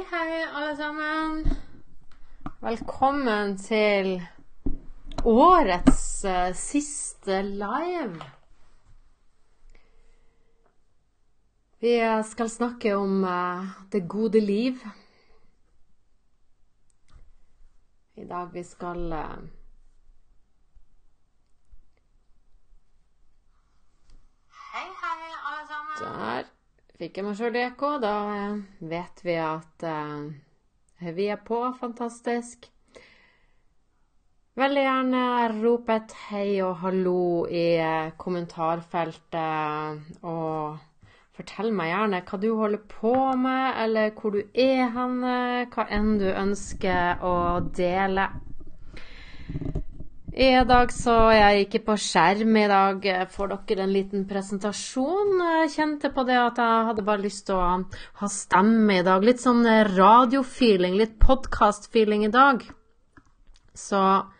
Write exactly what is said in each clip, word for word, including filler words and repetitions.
Hei, hei alle sammen. Velkommen til årets uh, siste live. Vi skal snakke om uh, det gode liv. I dag vi skal uh, Hei, hei alle sammen. Der fikk jeg meg selv i ekko. Da uh, vet vi at uh, vi er på. Fantastisk. Veldig gjerne rop et hei og hallo i uh, kommentarfeltet, og fortell meg gjerne hva du holder på med, eller hvor du er henne, hva enn du ønsker å dele. I dag så er jeg ikke på skjerm. I dag får dere en liten presentasjon. Jeg kjente på det at jeg hadde bare lyst til å ha stemme i dag. Litt sånn radiofeeling, litt podcast-feeling i dag. Så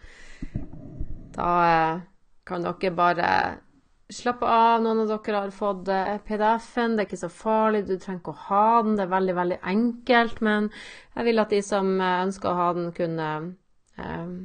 da kan dere bare slappe av. Noen av dere har fått P D F-en. Det er ikke så farlig, du trenger ikke å ha den. Det er veldig, veldig enkelt, men jeg vil at de som ønsker å ha den kunne eh,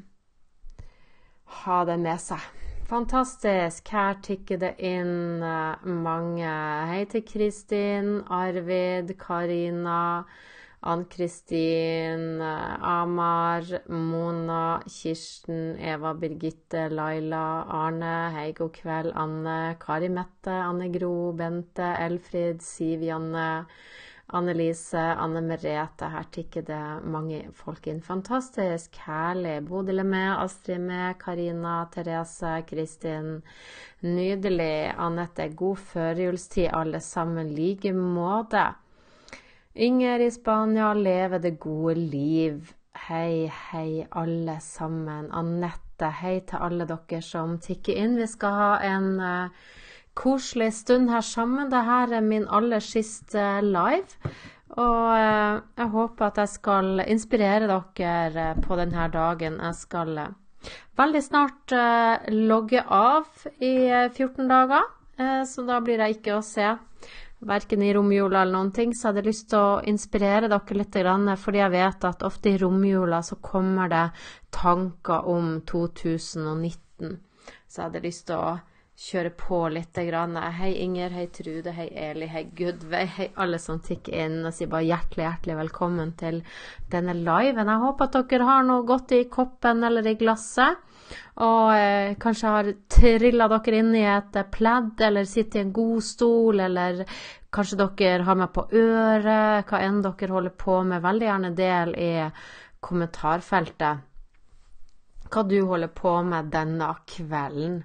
ha det med seg. Fantastisk. Her tikker det inn uh, mange. Hei til Kristin, Arvid, Karina, Ann-Kristin, uh, Amar, Mona, Kirsten, Eva, Birgitte, Laila, Arne, hei, god kveld, Anne, Kari Mette, Anne Gro, Bente, Elfrid, Siv, Janne, Annelise, Anne Merete, her tikker det mange folk inn. Fantastisk, herlig. Bodil er med, Astrid med, Karina, Therese, Kristin. Nydelig. Annette, god førjulstid, alle sammen. Like måte. Inger i Spania, leve det gode liv. Hei, hei, alle sammen. Annette, hei til alle dere som tikker inn. Vi skal ha en Uh, koselig stund her sammen. Dette er min aller siste live, og jeg håper at jeg skal inspirere dere på denne dagen. Jeg skal veldig snart logge av i fjorten dager, så da blir jeg ikke å se hverken i romjula eller noen ting, så jeg hadde lyst til å inspirere dere litt, fordi jeg vet at ofte i romjula så kommer det tanker om to tusen nitten, så jeg hadde lyst til å kjøre på litt grann. Hei Inger, hei Trude, hei Eli, hei Gudveig, hei alle som tikker inn, og sier bare hjertelig, hjertelig velkommen til denne liven. Jeg håper at dere har noe godt i koppen eller i glasset, og eh, kanskje har trillet dere inn i et pledd, eller sitter i en god stol, eller kanskje dere har med på øret, hva enn dere holder på med. Veldig gjerne del i kommentarfeltet hva du holder på med denne kvelden.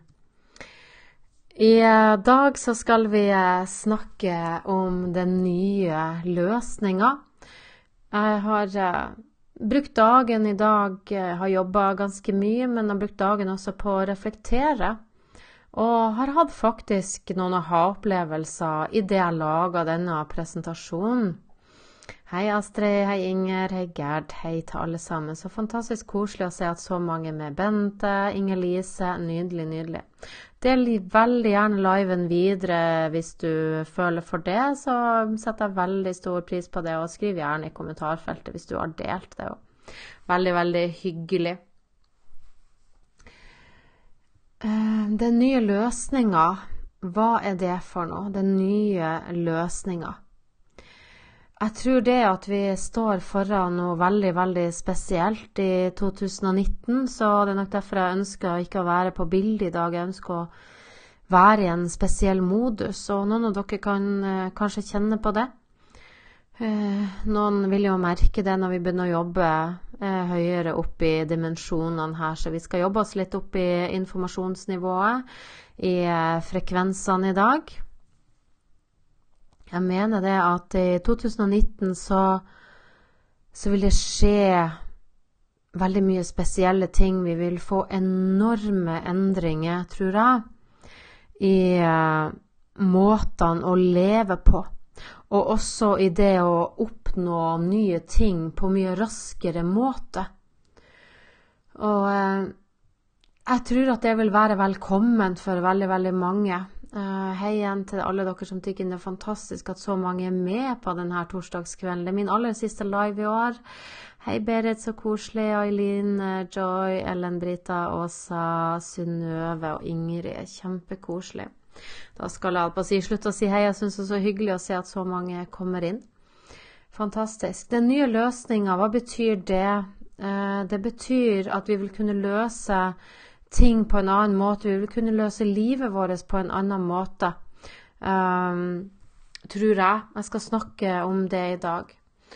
I dag så skal vi snakke om den nye løsningen. Jeg har uh, brukt dagen i dag, uh, har jobbet ganske mye, men har brukt dagen også på å reflektere. Og har hatt faktisk noen aha-opplevelser i det jeg laget denne presentasjonen. Hei Astrid, hei Inger, hei Gerd, hei til alle sammen. Så fantastisk koselig å se at så mange med Bente, Inger-Lise, nydelig, nydelig. Del veldig gjerne liven videre hvis du føler for det, så setter jeg veldig stor pris på det, og skriv gjerne i kommentarfeltet hvis du har delt det. Veldig, veldig hyggelig. Den nye løsningen, hva er det for noe? Den nye løsningen. Jeg tror det at vi står foran noe veldig, veldig spesielt i to tusen nitten, så det er nok derfor jeg ønsker ikke å være på bildet i dag. Jeg ønsker å være i en spesiell modus, og noen av dere kan eh, kanskje kjenne på det. Eh, noen vil jo merke det når vi begynner å jobbe eh, høyere opp i dimensjonene her, så vi skal jobbe oss litt opp i informasjonsnivået, i eh, frekvensene i dag. Jeg mener det at i to tusen nitten så, så vil det skje veldig mye spesielle ting. Vi vil få enorme endringer, tror jeg, i uh, måtene å leve på. Og også i det å oppnå nye ting på mye raskere måte. Og uh, jeg tror at det vil være velkomment for veldig, veldig mange. Uh, hei igjen til alle dere som tykker det er fantastisk at så mange er med på denne torsdagskvelden. Det er min aller siste live i år. Hei Berit, så koselig. Eileen, Joy, Ellen, Brita, Åsa, Synnøve og Ingrid. Kjempekoselig. Da skal jeg på å si slutt å si hei. Jeg synes det er så hyggelig å se at så mange kommer inn. Fantastisk. Den nye løsningen, hva betyr det? Uh, det betyr at vi vil kunne løse ting på en annen måte. Vi vil kunne løse livet vårt på en annen måte. Um, tror jeg. Jeg skal snakke om det i dag.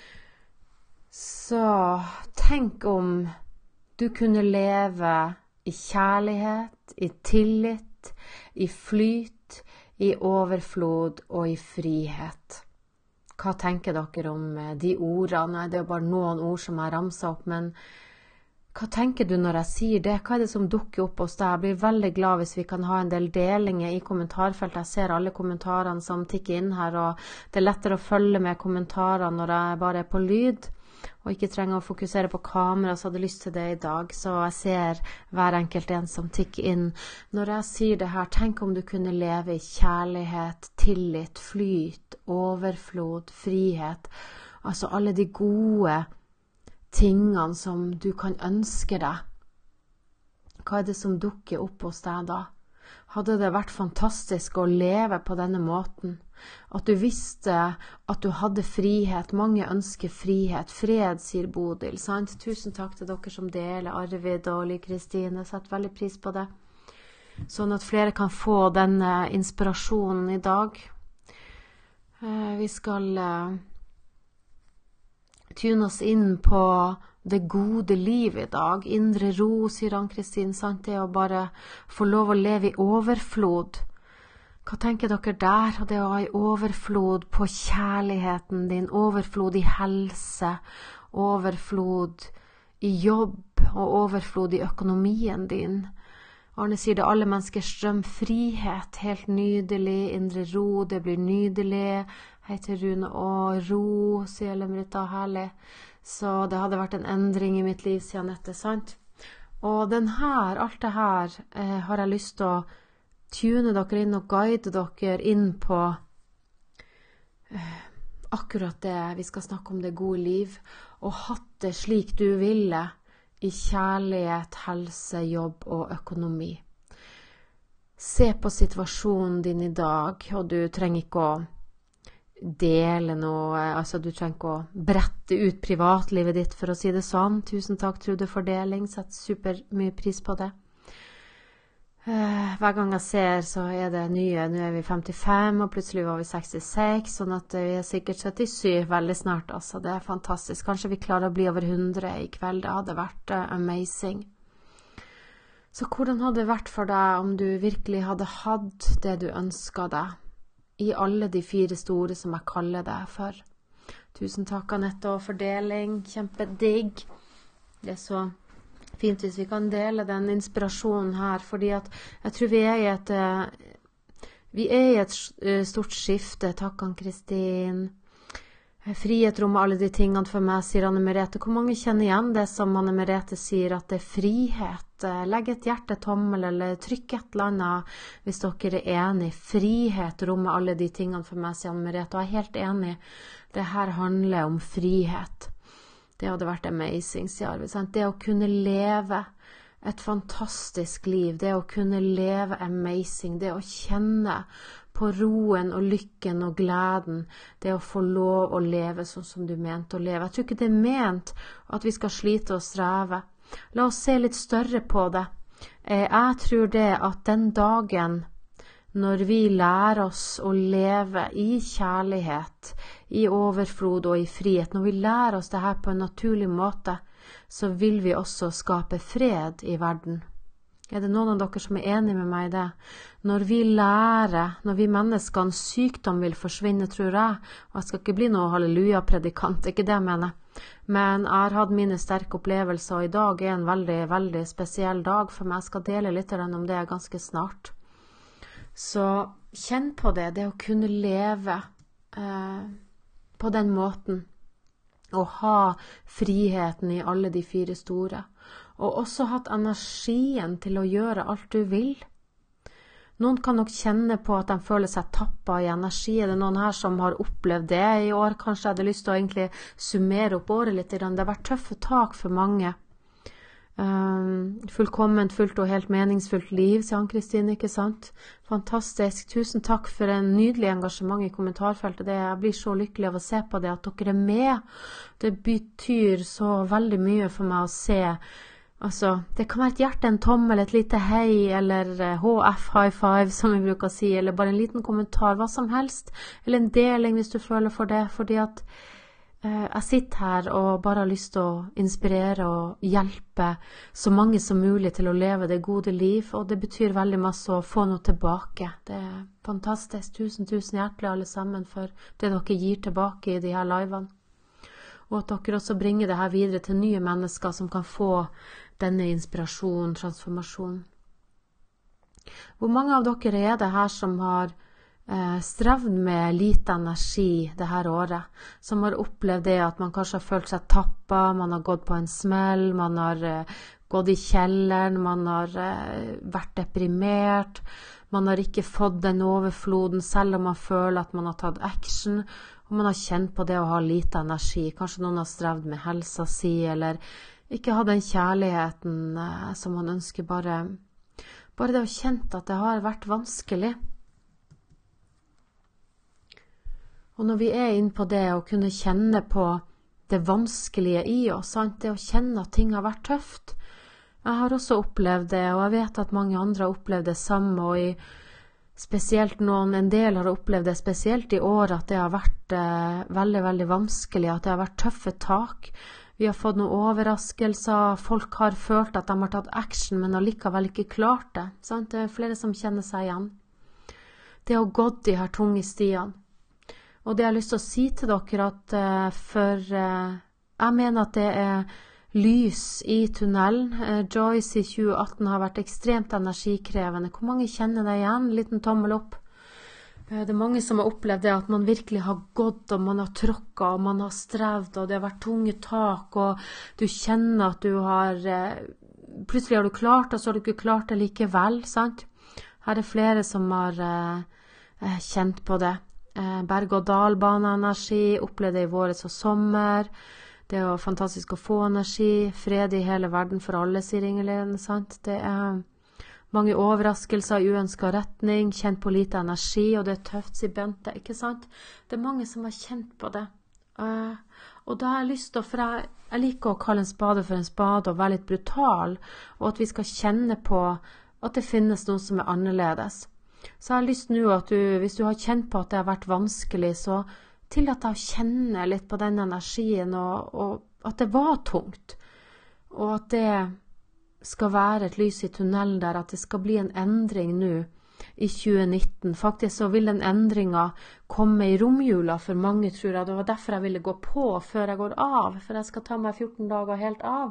Så tenk om du kunne leve i kjærlighet, i tillit, i flyt, i overflod og i frihet. Hva tenker dere om de ordene? Det er jo bare noen ord som jeg ramser opp, men hva tenker du når jeg sier det? Hva er det som dukker opp hos deg? Jeg blir veldig glad hvis vi kan ha en del delinger i kommentarfeltet. Jeg ser alle kommentarene som tikker inn her, og det er lettere å følge med kommentarene når jeg bare er på lyd, og ikke trenger å fokusere på kamera, så hadde jeg lyst til det i dag. Så jeg ser hver enkelt en som tikker inn. Når jeg sier det her, tenk om du kunne leve i kjærlighet, tillit, flyt, overflod, frihet. Altså alle de gode tingene som du kan ønske deg. Hva er det som dukker opp hos deg da? Hadde det vært fantastisk å leve på denne måten? At du visste at du hadde frihet. Mange ønsker frihet. Fred, sier Bodil, sant? Tusen takk til dere som deler, Arvid og Ly Kristine. Jeg setter veldig pris på det. Sånn at flere kan få denne inspirasjonen i dag. Vi skal tune oss inn på det gode liv i dag. Indre ro, sier Ann-Kristin, sant? Det å bare få lov å leve i overflod. Hva tenker dere der? Det å ha i overflod på kjærligheten din, overflod i helse, overflod i jobb og overflod i økonomien din. Arne sier det, alle menneskers drøm, frihet, helt nydelig, indre ro, det blir nydelig. Hei til Rune og ro, sier Lemrita, herlig. Så det hadde vært en endring i mitt liv, sier Annette, sant? Og den her, alt det her, eh, har jeg lyst til å tune dere inn og guide dere inn på eh, akkurat det vi skal snakke om, det gode liv, og hatt det slik du ville i kjærlighet, helse, jobb og økonomi. Se på situasjonen din i dag, og du trenger ikke å dele noe, altså du trenger ikke å brette ut privatlivet ditt, for å si det sånn. Tusen takk, Trude, for deling, setter super mye pris på det. Uh, hver gang jeg ser, så er det nye. Nå er vi femtifem, og plutselig var vi sekstiseks, sånn at vi er sikkert syttisju veldig snart. Altså, det er fantastisk. Kanskje vi klarer å bli over hundre i kveld. Det hadde vært uh, amazing. Så hvordan hadde det vært for deg om du virkelig hadde hatt det du ønsket deg, i alle de fire store som jeg kaller deg for? Tusen takk, Annette, og fordeling. Kjempedigg. Det er så fint hvis vi kan dele den inspirasjonen her, fordi at jeg tror vi er i et, vi er i et stort skifte. Takk, Ann-Kristin. Frihet rommer alle de tingene for meg, sier Anne Merete. Hvor mange kjenner igjen det som Anne Merete sier, at det er frihet? Legg et hjertetommel, eller trykk et eller annet hvis dere er enig. Frihet rommer alle de tingene for meg, sier Anne Merete. Og jeg er helt enig. Det her handler om frihet. Det hadde vært amazing, sier Arvid. Det å kunne leve et fantastisk liv, det å kunne leve amazing, det å kjenne på roen og lykken og gleden, det å få lov å leve sånn som du mente å leve. Jeg tror ikke det er ment at vi skal slite og streve. La oss se litt større på det. Jeg tror det at den dagen når vi lærer oss å leve i kjærlighet, i overflod og i frihet, når vi lærer oss det her på en naturlig måte, så vil vi også skape fred i verden. Er det noen av dere som er enige med meg i det? Når vi lærer, når vi menneskene, sykdom vil forsvinne, tror jeg, og jeg skal ikke bli noe halleluja-predikant, ikke det jeg mener, men jeg har hatt mine sterke opplevelser, og i dag er en veldig, veldig spesiell dag for meg. Jeg skal dele litt om det ganske snart. Så kjenn på det, det å kunne leve eh, på den måten, og ha friheten i alle de fire store, og også hatt energien til å gjøre alt du vil. Noen kan nok kjenne på at de føler seg tappet i energi. Er det noen her som har opplevd det i år? Kanskje jeg hadde lyst til å egentlig summere opp året litt. Det har vært tøffe tak for mange. Um, fullkomment, fullt og helt meningsfullt liv, sier Ann-Kristin, ikke sant? Fantastisk. Tusen takk for en nydelig engasjement i kommentarfeltet. Det, jeg blir så lykkelig av å se på det, at dere er med. Det betyr så veldig mye for meg å se. Altså, det kan være et hjerte, en tommel, et lite hei, eller H F, high five, som vi bruker å si, eller bare en liten kommentar, hva som helst, eller en deling hvis du føler for det, fordi at jeg sitter her og bare har lyst til å inspirere og hjelpe så mange som mulig til å leve det gode liv, og det betyr veldig masse å få noe tilbake. Det er fantastisk. Tusen, tusen hjertelig alle sammen for det dere gir tilbake i de her livene. Og at dere også bringer det her videre til nye mennesker som kan få denne inspirasjonen, transformasjonen. Hvor mange av dere er det her som har Eh, strevd med lite energi det her året, som har opplevd det at man kanskje har følt seg tappet, man har gått på en smell, man har eh, gått i kjelleren, man har eh, vært deprimert, man har ikke fått den overfloden selv om man føler at man har tatt action, og man har kjent på det å ha lite energi. Kanskje noen har strevd med helsa si, eller ikke hatt den kjærligheten eh, som man ønsker. Bare, bare det å kjent at det har vært vanskelig. Og når vi er inne på det å kunne kjenne på det vanskelige i oss, sant? Det å kjenne at ting har vært tøft. Jeg har også opplevd det, og jeg vet at mange andre har opplevd det samme, og i, spesielt noen, en del har opplevd det spesielt i år, at det har vært eh, veldig, veldig vanskelig, at det har vært tøffe tak. Vi har fått noen overraskelser, folk har følt at de har tatt action, men har likevel ikke klart det. Sant? Det er flere som kjenner seg igjen. Det å gå de her tunge stiene. Og det jeg har lyst til å si til dere at uh, for uh, jeg mener at det er lys i tunnelen. Uh, Joyce i tjue atten har vært ekstremt energikrevende. Hvor mange kjenner det igjen? En liten tommel opp. Uh, det er mange som har opplevd det at man virkelig har gått, og man har tråkket, og man har strevd, og det har vært tunge tak, og du kjenner at du har, uh, plutselig har du klart det, så har du ikke klart det likevel, sant? Her er flere som har uh, kjent på det. Berg- og dalbane-energi, opplevde det i våres og sommer. Det er jo fantastisk å få energi, fred i hele verden for alle, sier Ingelin, sant? Det er mange overraskelser i uønsket retning, kjent på lite energi, og det er tøft, sier Bente, ikke sant? Det er mange som har kjent på det. Uh, og da har jeg lyst til, for jeg, jeg liker å kalle en spade for en spade og være litt brutal, og at vi skal kjenne på at det finnes noe som er annerledes. Så jeg har lyst nå at du, hvis du har kjent på at det har vært vanskelig, så tillat deg å kjenne litt på den energien, og, og at det var tungt, og at det skal være et lys i tunnelen der, at det skal bli en endring nå i tjue nitten. Faktisk så vil den endringen komme i romjula for mange, tror jeg. Det var derfor jeg ville gå på før jeg går av, for jeg skal ta meg fjorten dager helt av.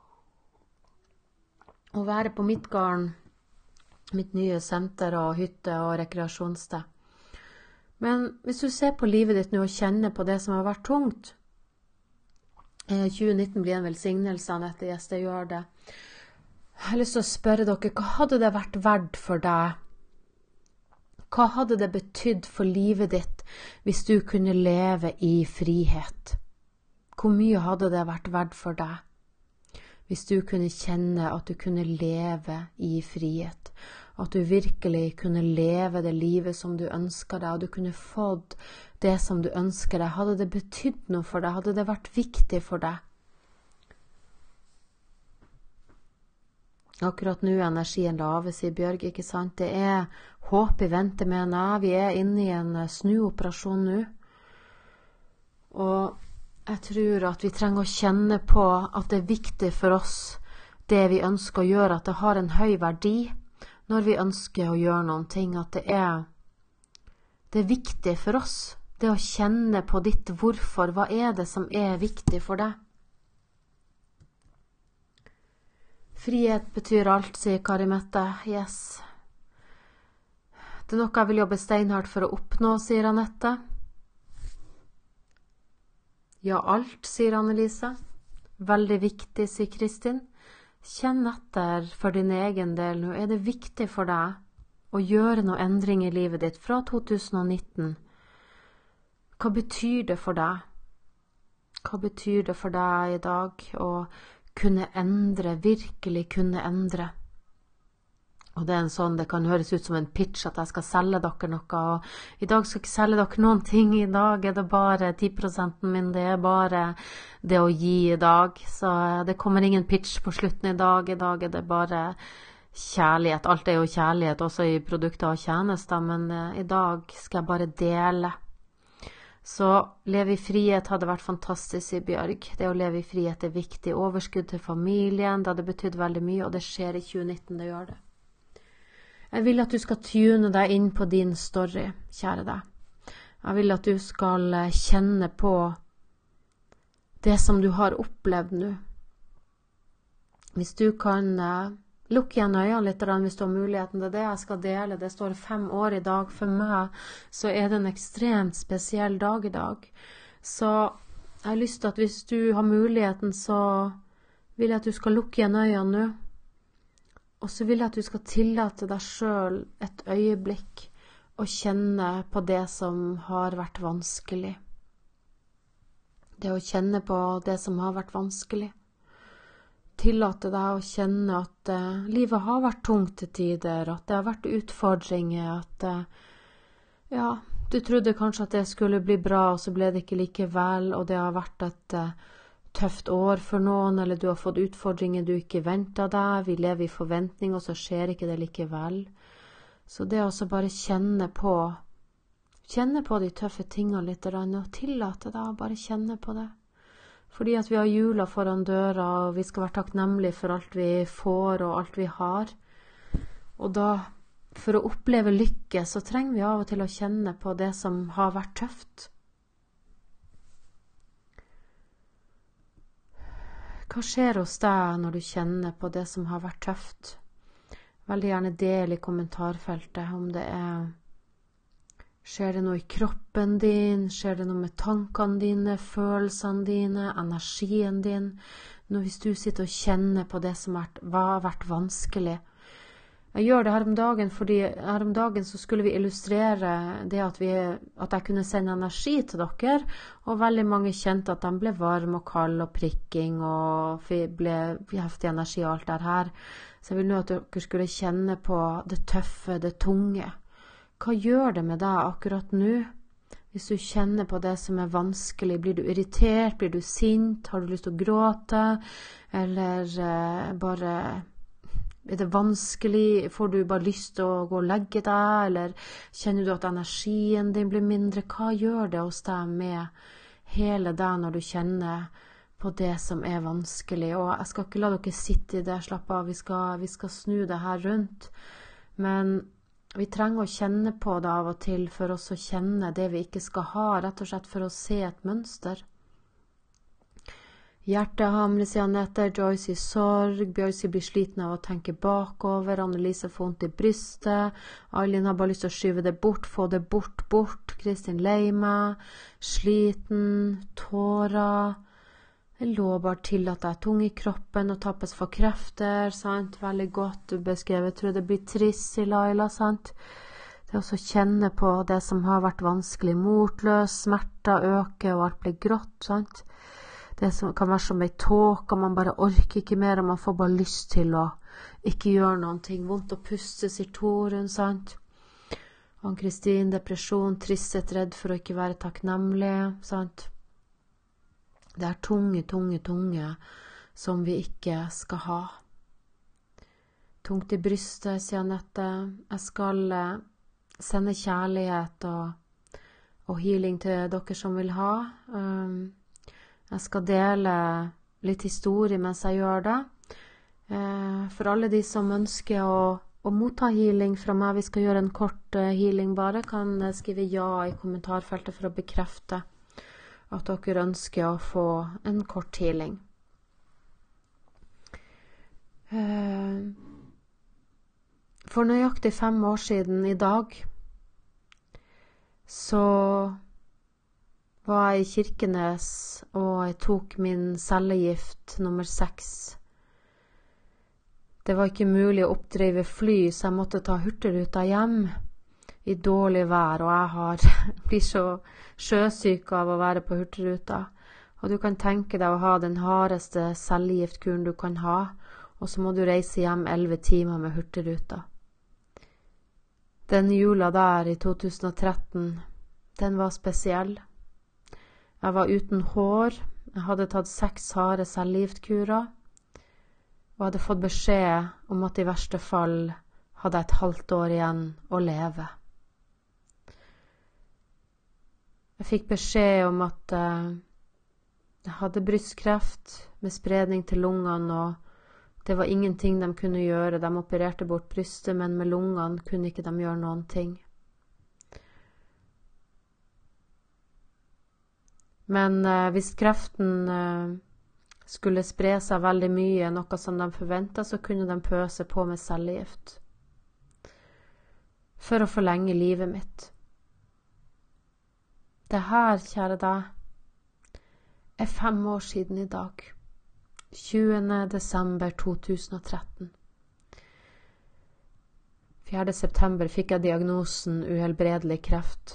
Og være på Midtgarden, mitt nye senter og hytte og rekreasjonssted. Men hvis du ser på livet ditt nå og kjenner på det som har vært tungt, tjue nitten blir en velsignelse, Anette, yes, det gjør det. Jeg har lyst til å spørre dere, hva hadde det vært verdt for deg? Hva hadde det betydd for livet ditt hvis du kunne leve i frihet? Hvor mye hadde det vært verdt for deg hvis du kunne kjenne at du kunne leve i frihet? At du virkelig kunne leve det livet som du ønsker deg, og du kunne fått det som du ønsker deg. Hadde det betydd noe for deg? Hadde det vært viktig for deg? Akkurat nå er energien lave, sier Bjørg, ikke sant? Det er håp i vente, mener jeg. Vi er inne i en snuoperasjon nå. Og jeg tror at vi trenger å kjenne på at det er viktig for oss, det vi ønsker å gjøre, at det har en høy verdi når vi ønsker å gjøre noen ting, at det er, det er viktig for oss, det å kjenne på ditt hvorfor. Hva er det som er viktig for deg? Frihet betyr alt, sier Kari Mette. Yes. Det er noe jeg vil jobbe steinhardt for å oppnå, sier Anette. Ja, alt, sier Annelise. Veldig viktig, sier Kristin. Kjenn etter for din egen del nå. Er det viktig for deg? å gjøre noe endring i livet ditt fra to tusen nitten, hva betyr det for deg? Hva betyr det for deg i dag å kunne endre, virkelig kunne endre? Og det er en sånn, det kan høres ut som en pitch at jeg skal selge dere noe, og i dag skal jeg ikke selge dere noen ting, i dag er det bare ti prosenten min, det er bare det å gi i dag, så det kommer ingen pitch på slutten i dag, i dag er det bare kjærlighet, alt er jo kjærlighet også i produkter og tjenester, men i dag skal jeg bare dele. Så leve i frihet hadde vært fantastisk i Bjørg, det å leve i frihet er viktig, overskudd til familien, det hadde betydd veldig mye, og det skjer i tjue nitten, det gjør det. Jeg vil at du skal tune deg inn på din story, kjære deg. Jeg vil at du skal kjenne på det som du har opplevd nå. Hvis du kan uh, lukke igjen øynene litt, hvis du har muligheten til det, jeg skal dele, det står fem år i dag for meg, så er det en ekstremt spesiell dag i dag. Så jeg har lyst til at hvis du har muligheten, så vil jeg at du skal lukke igjen øynene nå. Og så vil jeg at du skal tillate deg selv et øyeblikk og kjenne på det som har vært vanskelig. Det å kjenne på det som har vært vanskelig. Tillate deg å kjenne at uh, livet har vært tungt til tider, at det har vært utfordringer, at uh, ja, du trodde kanskje at det skulle bli bra, og så ble det ikke likevel, og det har vært et uh, tøft år for noen, eller du har fått utfordringer du ikke ventet deg, vi lever i forventning, og så skjer ikke det likevel. Så det å bare kjenne på, kjenne på de tøffe tingene litt, og tillate deg å bare kjenne på det. Fordi at vi har jula foran døra, og vi skal være takknemlige for alt vi får, og alt vi har. Og da, for å oppleve lykke, så trenger vi av og til å kjenne på det som har vært tøft. Hva skjer hos deg når du kjenner på det som har vært tøft? Veldig gjerne del i kommentarfeltet om det er, skjer det noe i kroppen din, skjer det noe med tankene dine, følelsene dine, energien din, når hvis du sitter og kjenner på det som har vært vanskelig. Jeg gjør det her om dagen, fordi her om dagen så skulle vi illustrere det at, vi, at jeg kunne sende energi til dere, og veldig mange kjente at de ble varme og kald og prikking, og ble heftig energi og alt det her. Så jeg vil nå at dere skulle kjenne på det tøffe, det tunge. Hva gjør det med deg akkurat nå? Hvis du kjenner på det som er vanskelig, blir du irritert, blir du sint, har du lyst til å gråte, eller eh, bare... Er det vanskelig? Får du bare lyst til å gå og legge deg? Eller kjenner du at energien din blir mindre? Hva gjør det hos deg med hele deg når du kjenner på det som er vanskelig? Og jeg skal ikke la dere sitte i det, slapp av, vi skal, vi skal snu det her rundt. Men vi trenger å kjenne på det av og til for oss å kjenne det vi ikke skal ha, rett og slett for å se et mønster. Hjertehamle, sier Annette, Joyce i sorg, Bjørsi blir sliten av å tenke bakover, Annelise får vondt i brystet, Eileen har bare lyst til å skyve det bort, få det bort, bort, Kristin lei meg, sliten, tårer, jeg lover til at jeg er tung i kroppen og tappes for krefter, sant, veldig godt, du beskrevet, tror det blir trist i Laila, sant, det å også kjenne på det som har vært vanskelig, motløs, smerter øker og alt blir grått, sant, det som kan være som en tåke, man bare orker ikke mer, og man får bare lyst til å ikke gjøre noen ting. Vondt å puste, sier Torun, sant? Ann-Kristin, depresjon, tristhet, redd for å ikke være takknemlig, sant? Det er tunge, tunge, tunge som vi ikke skal ha. Tungt i brystet, sier Annette. Jeg skal sende kjærlighet og, og healing til dere som vil ha. Um, Jeg skal dele litt historie mens jeg gjør det. Eh, for alle de som ønsker å, å motta healing fra meg, vi skal gjøre en kort uh, healing bare, kan skrive ja i kommentarfeltet for å bekrefte at dere ønsker å få en kort healing. Eh, for nøyaktig fem år siden i dag, så var jeg i Kirkenes, og jeg tok min cellegift nummer seks. Det var ikke mulig å oppdrive fly, så jeg måtte ta hurtigruta hjem i dårlig vær, og jeg har, blir så sjøsyk av å være på hurtigruta. Og du kan tenke deg å ha den hardeste cellegiftkuren du kan ha, og så må du reise hjem elleve timer med hurtigruta. Den jula der i to tusen og tretten, den var spesiell. Jeg var uten hår, jeg hadde tatt seks harde cellegiftkurer, og hadde fått beskjed om at i verste fall hadde jeg et halvt år igjen å leve. Jeg fikk beskjed om at uh, jeg hadde brystkreft med spredning til lungene, og det var ingenting de kunne gjøre. De opererte bort brystet, men med lungene kunne ikke de gjøre noen ting. Men uh, hvis kreften uh, skulle spre seg veldig mye, noe som de forventet, så kunne de pøse på med cellegift for å forlenge livet mitt. Det her, kjære deg, er fem år siden i dag. tjuende desember to tusen og tretten. fjerde september fikk jeg diagnosen uhelbredelig kreft.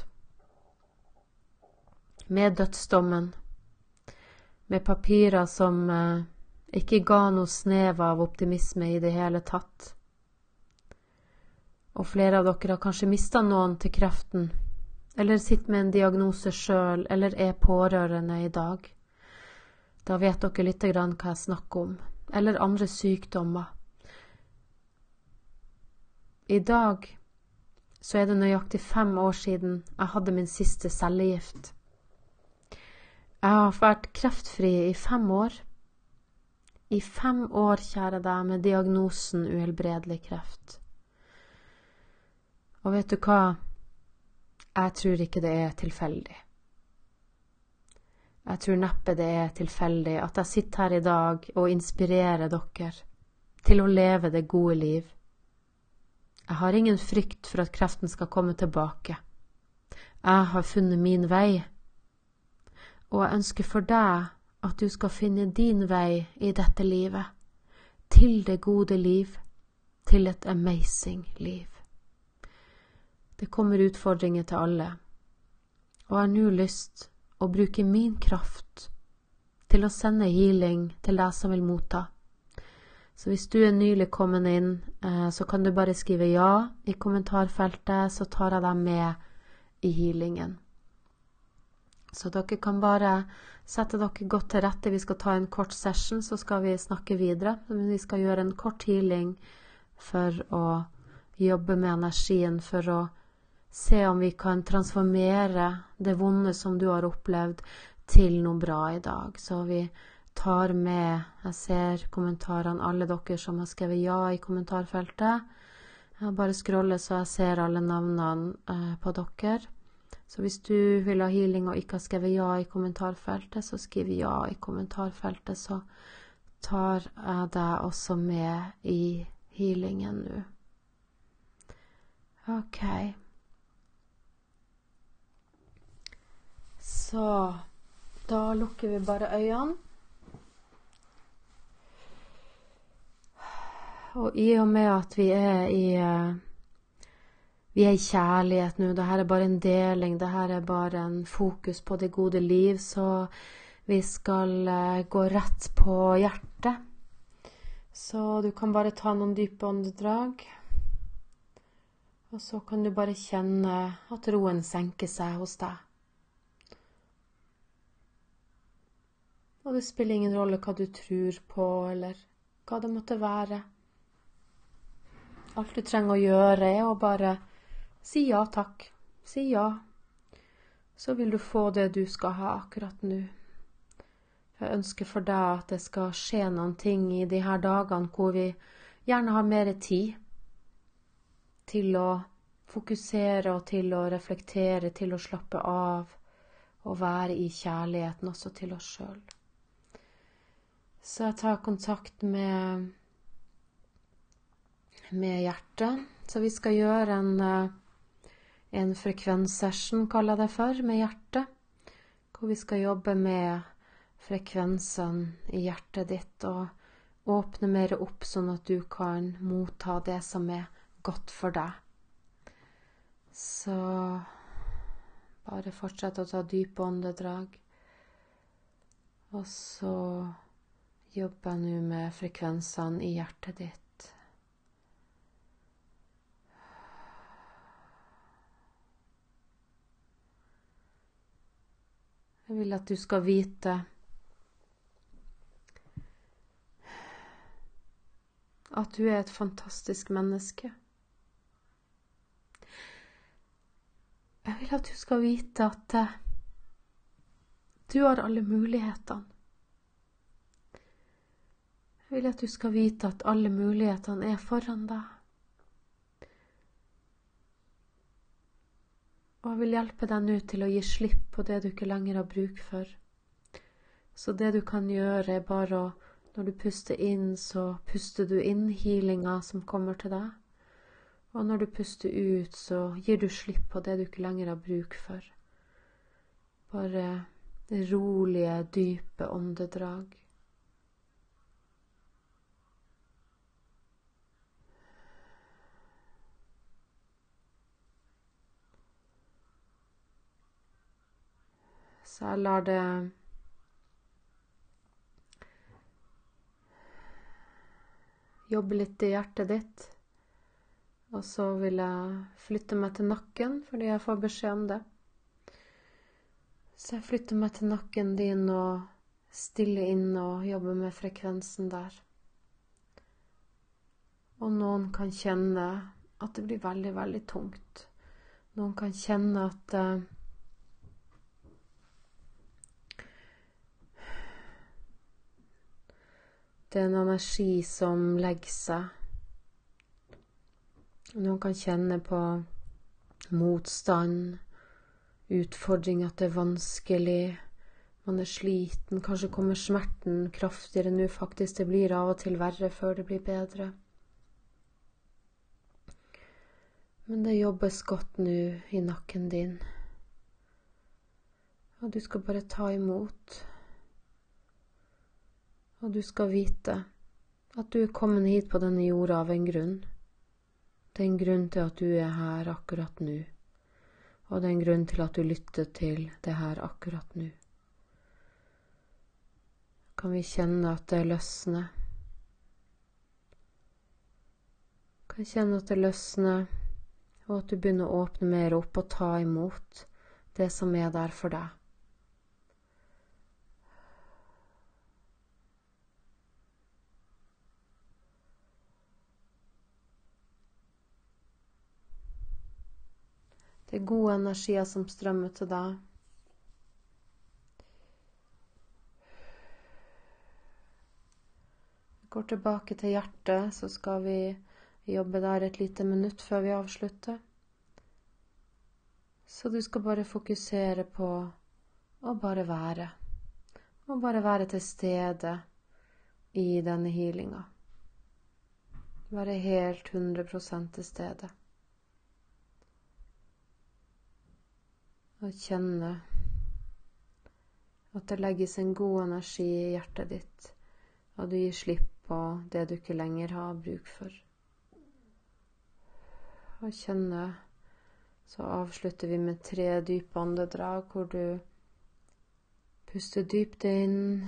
Med dødsdommen. Med papirer som eh, ikke ga noe snev av optimisme i det hele tatt. Og flere av dere har kanskje mistet noen til kreften, eller sitter med en diagnose selv, eller er pårørende i dag. Da vet dere litt grann hva jeg snakker om, eller andre sykdommer. I dag så er det nøyaktig fem år siden jeg hadde min siste cellegift. Jeg har vært kreftfri i fem år. I fem år, kjære deg, med diagnosen uhelbredelig kreft. Og vet du hva? Jeg tror ikke det er tilfeldig. Jeg tror neppe det er tilfeldig at jeg sitter her i dag og inspirerer dere til å leve det gode liv. Jeg har ingen frykt for at kreften skal komme tilbake. Jeg har funnet min vei. Og jeg ønsker for deg at du skal finne din vei i dette livet, til det gode liv, til et amazing liv. Det kommer utfordringer til alle, og jeg har nå lyst å bruke min kraft til å sende healing til deg som vil motta. Så hvis du er nylig kommet inn, så kan du bare skrive ja i kommentarfeltet, så tar jeg deg med i healingen. Så dere kan bare sette dere godt til rette. Vi skal ta en kort session, så skal vi snakke videre. Men vi skal gjøre en kort healing for å jobbe med energien, for å se om vi kan transformere det vonde som du har opplevd til noe bra i dag. Så vi tar med, jeg ser kommentarene, alle dere som har skrevet ja i kommentarfeltet. Jeg bare scroller så jeg ser alle navnene eh, på dere. Så hvis du vil ha healing og ikke har skrevet ja i kommentarfeltet, så skriv ja i kommentarfeltet, så tar jeg deg også med i healingen nå. Ok. Så da lukker vi bare øynene. Og i og med at vi er i... Vi er i kjærlighet nå, dette er bare en deling, dette er bare en fokus på det gode liv, så vi skal uh, gå rett på hjertet. Så du kan bare ta noen dype åndedrag, og så kan du bare kjenne at roen senker seg hos deg. Og det spiller ingen rolle hva du tror på, eller hva det måtte være. Alt du trenger å gjøre er å bare si ja takk, si ja, så vil du få det du skal ha akkurat nå. Jeg ønsker for deg at det skal skje noen ting i de her dagene hvor vi gjerne har mer tid til å fokusere og til å reflektere, til å slappe av og være i kjærligheten også til oss selv. Så jeg tar kontakt med, med hjertet, så vi skal gjøre en En frekvenssession, kaller jeg det for, med hjertet, hvor vi skal jobbe med frekvensen i hjertet ditt, og åpne mer opp sånn at du kan motta det som er godt for deg. Så bare fortsett å ta dype åndedrag. Og så jobber jeg nå med frekvensene i hjertet ditt. Jeg vil at du skal vite at du er et fantastisk menneske. Jeg vil at du skal vite at uh, du har alle mulighetene. Jeg vil at du skal vite at alle mulighetene er foran deg. Og jeg vil hjelpe deg nå til å gi slipp på det du ikke lenger har bruk for. Så det du kan gjøre er bare å, når du puster inn, så puster du inn healinga som kommer til deg. Og når du puster ut, så gir du slipp på det du ikke lenger har bruk for. Bare rolige, dype åndedrag. Så jeg lar det jobbe litt i hjertet ditt. Og så vil jeg flytte meg til nakken, fordi jeg får beskjed om det. Så jeg flytter meg til nakken din og stiller inn og jobber med frekvensen der. Og noen kan kjenne at det blir veldig, veldig tungt. Noen kan kjenne at uh, det er en energi som legger seg. Noen kan kjenne på motstand, utfordring, at det er vanskelig, man er sliten, kanskje kommer smerten kraftigere nå faktisk, det blir av og til verre før det blir bedre. Men det jobbes godt nå i nakken din, og du skal bare ta imot. Og du skal vite at du er kommet hit på denne jorda av en grunn. Det er en grunn til at du er her akkurat nå. Og det er en grunn til at du lytter til det her akkurat nå. Kan vi kjenne at det løsner? Kan kjenne at det løsner, og at du begynner å åpne mer opp og ta imot det som er der for deg. Det er gode energier som strømmer til deg. Vi går tilbake til hjertet, så skal vi jobbe der et lite minutt før vi avslutter. Så du skal bare fokusere på å bare være. Og bare være til stede i denne healinga. Være helt hundre prosent til stede. Og kjenne at det legges en god energi i hjertet ditt, og du gir slipp på det du ikke lenger har bruk for. Og kjenne, så avslutter vi med tre dype åndedrag, hvor du puster dypt inn,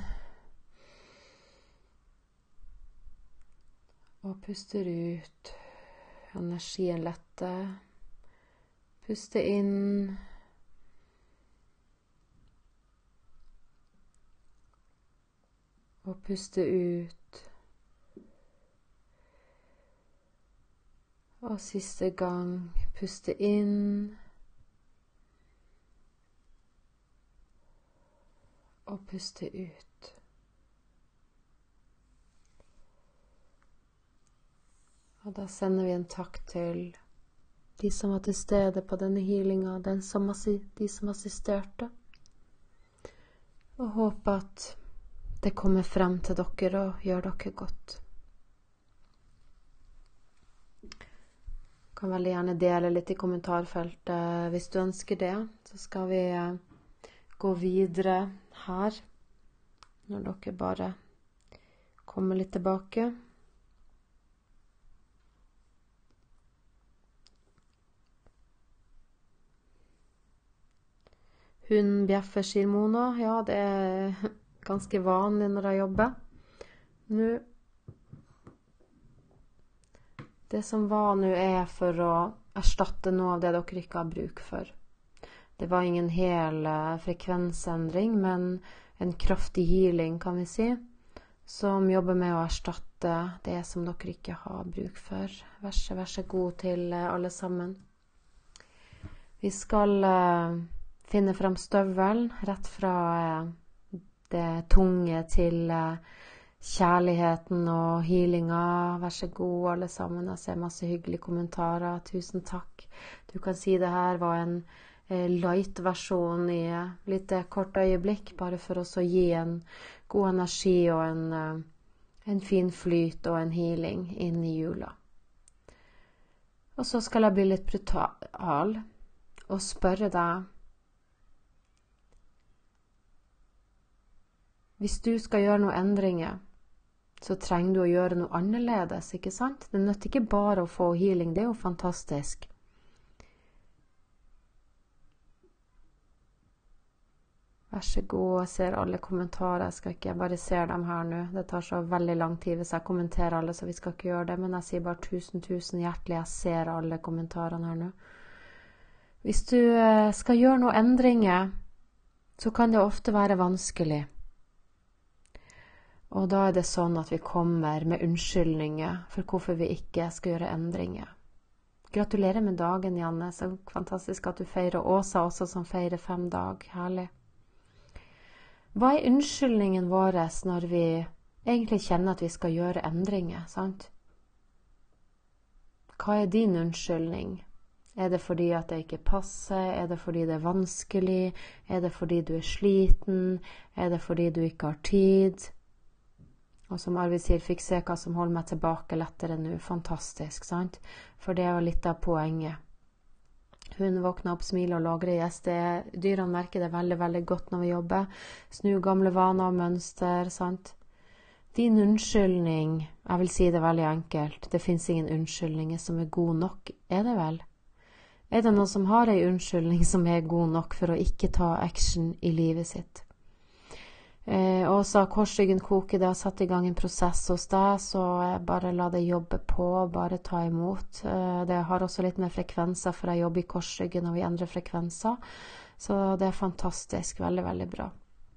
og puster ut. Energien letter. Puste inn. Og puste ut. Og siste gang, puste inn. Og puste ut. Og da sender vi en takk til de som var til stede på denne healinga, den som, de som assisterte. Og håper at det kommer frem til dere og gjør dere godt. Kan veldig gjerne dele litt i kommentarfeltet hvis du ønsker det. Så skal vi gå videre her, når dere bare komme litt tilbake. Hun bjeffer, sier Mona. Ja, det er ganske vanlig når jeg jobber. Nå, det som var nå er for å erstatte noe av det dere ikke har bruk for. Det var ingen hel frekvensendring, men en kraftig healing, kan vi si, som jobber med å erstatte det som dere ikke har bruk for. Vær så, vær så god til alle sammen. Vi skal uh, finne frem støvelen, rett fra uh, det tunge til uh, kjærligheten og healinga. Vær så god, alle sammen. Jeg ser masse hyggelige kommentarer. Tusen takk. Du kan si det her var en eh, light-versjon i litt kort øyeblikk, bare for oss å gi en god energi og en, eh, en fin flyt og en healing inn i jula. Og så skal jeg bli litt brutal og spørre deg, hvis du skal gjøre noen endringer, så trenger du å gjøre noe annerledes, ikke sant? Det nytter ikke bare å få healing, det er jo fantastisk. Vær så god, jeg ser alle kommentarer, jeg skal ikke, jeg bare ser dem her nå. Det tar så veldig lang tid hvis jeg kommenterer alle, så vi skal ikke gjøre det, men jeg sier bare tusen, tusen hjertelig, jeg ser alle kommentarene her nå. Hvis du skal gjøre noen endringer, så kan det ofte være vanskelig. Og da er det sånn at vi kommer med unnskyldninger for hvorfor vi ikke skal gjøre endringer. Gratulerer med dagen, Janne. Så fantastisk at du feirer. Åsa også som feirer fem dag. Herlig. Hva er unnskyldningen vår når vi egentlig kjenner at vi skal gjøre endringer, sant? Hva er din unnskyldning? Er det fordi at det ikke passer? Er det fordi det er vanskelig? Er det fordi du er sliten? Er det fordi du ikke har tid? Og som Arvid sier, fikk se hva som holder meg tilbake lettere nå. Fantastisk, sant? For det er jo litt av poenget. Hun våkner opp, smiler og lager yes. Det, dyrene merker det veldig, veldig godt når vi jobber. Snu gamle vaner og mønster, sant? Din unnskyldning, jeg vil si det veldig enkelt, det finnes ingen unnskyldninger som er god nok, er det vel? Er det noen som har en unnskyldning som er god nok for å ikke ta action i livet sitt? Eh, og så korsryggen koker, det har satt i gang en prosess hos deg, så bare la det jobbe på, bare ta imot. Eh, det har også litt med frekvenser, for jeg jobber i korsryggen og vi endrer frekvenser, så det er fantastisk, veldig, veldig bra.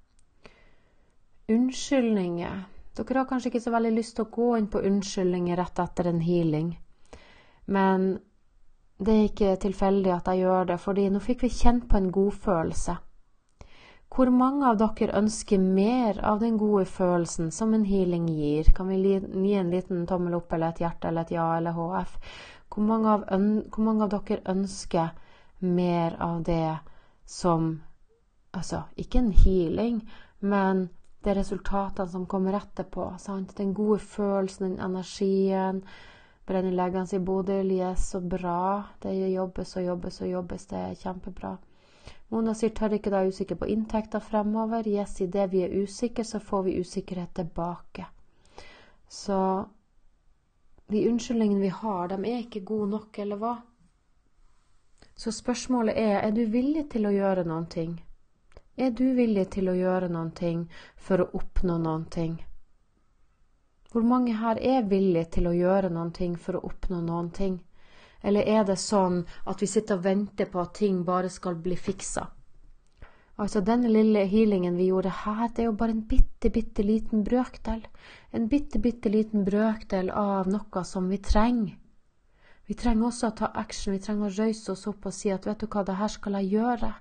Unnskyldninger. Dere har kanskje ikke så veldig lyst til å gå inn på unnskyldninger rett etter en healing, men det er ikke tilfeldig at jeg gjør det, fordi nå fikk vi kjent på en god følelse. Hvor mange av dere ønsker mer av den gode følelsen som en healing gir? Kan vi gi en liten tommel opp, eller et hjerte, eller et ja, eller H F? Hvor mange av, hvor mange av dere ønsker mer av det som, altså, ikke en healing, men det resultatene som kommer etterpå, sant? Den gode følelsen, den energien, brenner leggene i Bodil, yes, så bra. Det jobbes og jobbes og jobbes, det er kjempebra. Mona sier, tør ikke da usikker på inntekter fremover. Yes, i det vi er usikre, så får vi usikkerhet tilbake. Så de unnskyldningene vi har, de er ikke gode nok, eller hva? Så spørsmålet er, er du villig til å gjøre noen ting? Er du villig til å gjøre noen ting for å oppnå noen ting? Hvor mange her er villig til å gjøre noen ting for å oppnå noen ting? Eller er det sånn at vi sitter og venter på at ting bare skal bli fikset? Altså denne lille healingen vi gjorde her, det er jo bare en bitte, bitte liten brøkdel. En bitte, bitte liten brøkdel av noe som vi trenger. Vi trenger også å ta action, vi trenger å røyse oss opp og si at vet du hva, det her skal jeg gjøre.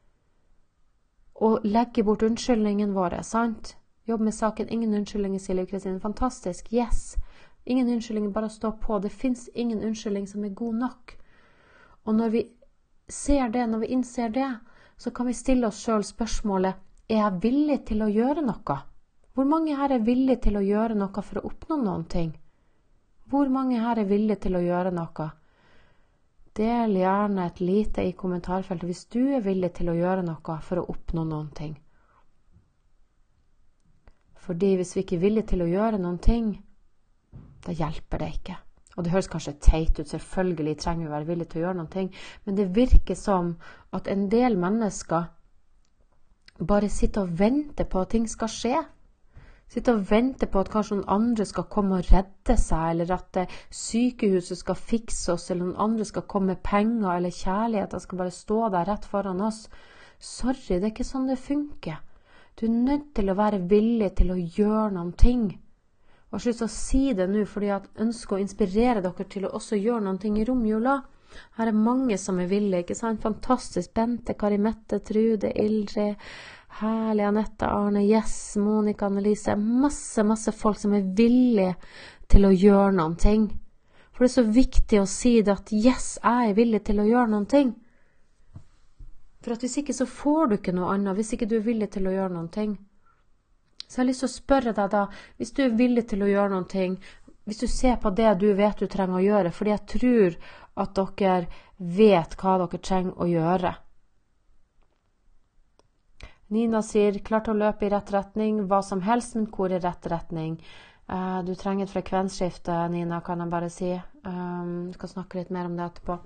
Og legge bort unnskyldningen våre, sant? Jobb med saken, ingen unnskyldninger, sier Liv Kristine. Fantastisk, yes. Ingen unnskyldning, bare stå på. Det finnes ingen unnskyldning som er god nok. Og når vi ser det, når vi innser det, så kan vi stille oss selv spørsmålet, er jeg villig til å gjøre noe? Hvor mange her er villig til å gjøre noe for å oppnå noen ting? Hvor mange her er villig til å gjøre noe? Del gjerne et lite i kommentarfeltet hvis du er villig til å gjøre noe for å oppnå noen ting. Fordi hvis vi ikke er villige til å gjøre noen ting, da hjelper det ikke. Og det høres kanskje teit ut, selvfølgelig trenger vi være villige til å gjøre noen ting, men det virker som at en del mennesker bare sitter og venter på at ting skal skje. Sitter og venter på at kanskje noen andre skal komme og redde seg, eller at sykehuset skal fikse oss, eller noen andre skal komme med penger, eller kjærlighet skal bare stå der rett foran oss. Sorry, det er ikke sånn det funker. Du er nødt til å være villig til å gjøre noen ting. Og jeg har lyst til å si det nå, fordi jeg ønsker å inspirere dere til å også gjøre noen ting i romjula. Her er mange som er villige, ikke sant? Fantastisk. Bente, Karimette, Trude, Ildre, herlig, Anette, Arne, Jess, Monika, Annelise. Masse, masse folk som er villige til å gjøre noen ting. For det er så viktig å si det at yes, jeg er villig til å gjøre noen ting. For at hvis ikke så får du ikke noe annet, hvis ikke du er villig til å gjøre noen ting. Så jeg har lyst til å spørre deg da, hvis du er villig til å gjøre noen ting, hvis du ser på det du vet du trenger å gjøre, fordi jeg tror at dere vet hva dere trenger å gjøre. Nina sier, klart å løpe i rett retning, hva som helst, men hvor er rett retning? Uh, du trenger et frekvensskifte, Nina, kan jeg bare si. Um, jeg skal snakke litt mer om det etterpå.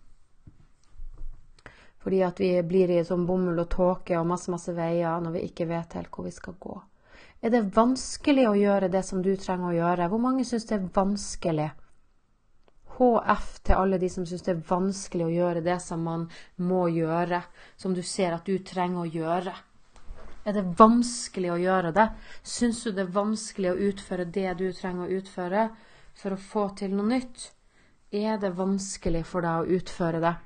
Fordi at vi blir i sånn bomull og tåke og masse, masse veier når vi ikke vet helt hvor vi skal gå. Er det vanskelig å gjøre det som du trenger å gjøre? Hvor mange synes det er vanskelig? H F til alle de som synes det er vanskelig å gjøre det som man må gjøre, som du ser at du trenger å gjøre. Er det vanskelig å gjøre det? Synes du det er vanskelig å utføre det du trenger å utføre for å få til noe nytt? Er det vanskelig for deg å utføre det?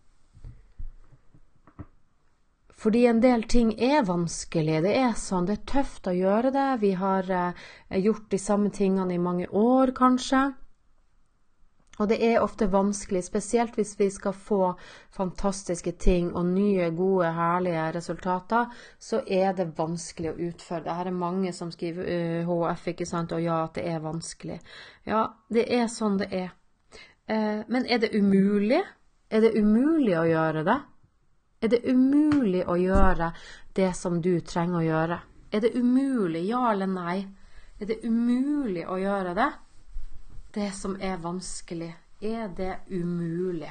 Fordi en del ting er vanskelig, det er sånn, det er tøft å gjøre det. Vi har eh, gjort de samme tingene i mange år kanskje. Og det er ofte vanskelig, spesielt hvis vi skal få fantastiske ting og nye, gode, herlige resultater, så er det vanskelig å utføre. Det her er mange som skriver uh, H F, ikke sant, og ja, at det er vanskelig. Ja, det er sånn det er. Eh, men er det umulig? Er det umulig å gjøre det? Er det umulig å gjøre det som du trenger å gjøre? Er det umulig, ja eller nei? Er det umulig å gjøre det? Det som er vanskelig, er det umulig?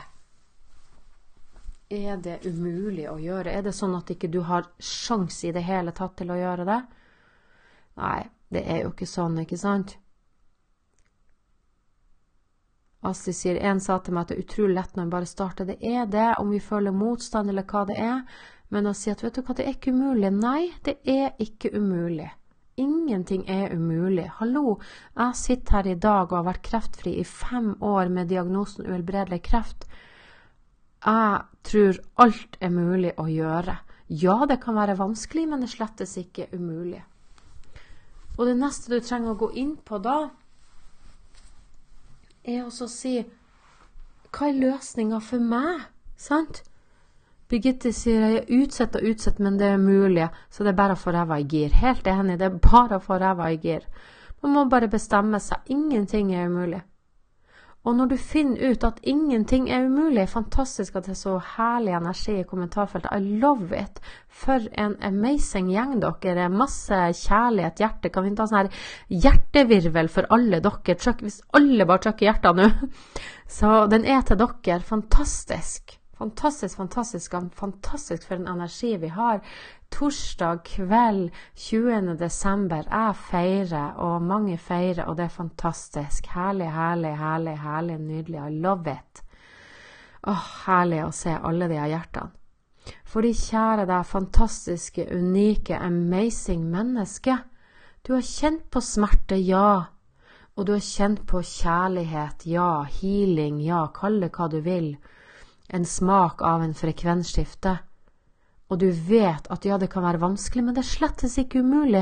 Er det umulig å gjøre? Er det sånn at ikke du har sjans i det hele tatt til å gjøre det? Nei, det er jo ikke sånn, ikke sant? Astrid sier, en sa til meg at det er utrolig lett når man bare starter. Det er det, om vi føler motstand eller hva det er. Men å si at, vet du hva, det er ikke umulig. Nei, det er ikke umulig. Ingenting er umulig. Hallo, jeg sitter her i dag og har vært kreftfri i fem år med diagnosen uhelbredelig kreft. Jeg tror alt er mulig å gjøre. Ja, det kan være vanskelig, men det slettes ikke umulig. Og det neste du trenger å gå inn på da, er også å si, hva er løsningen for meg? Sant? Birgitte sier, jeg er utsatt og utsatt, men det er mulig, så det er bare å få ræva i gir. Helt enig, det er bare å få ræva i gir. Man må bare bestemme seg, ingenting er umulig. Og når du finner ut at ingenting er umulig, fantastisk at det er så herlig energi i kommentarfeltet. I love it. For en amazing gjeng dere. Masse kjærlighet, hjerte. Kan vi ta sånn her hjertevirvel for alle dere? Trykk, hvis alle bare trykker hjertet nå. Så den er til dere. Fantastisk. Fantastisk, fantastisk, fantastisk for en energi vi har. Torsdag kveld, tjuende desember, jeg feirer, og mange feirer, og det er fantastisk. Herlig, herlig, herlig, herlig, nydelig. I love it. Åh, herlig å se alle de hjertene. For de kjære deg, fantastiske, unike, amazing menneske. Du har kjent på smerte, ja. Og du har kjent på kjærlighet, ja. Healing, ja. Kall det hva du vil. En smak av en frekvensskifte. Og du vet at ja, det kan være vanskelig, men det er slettes ikke umulig.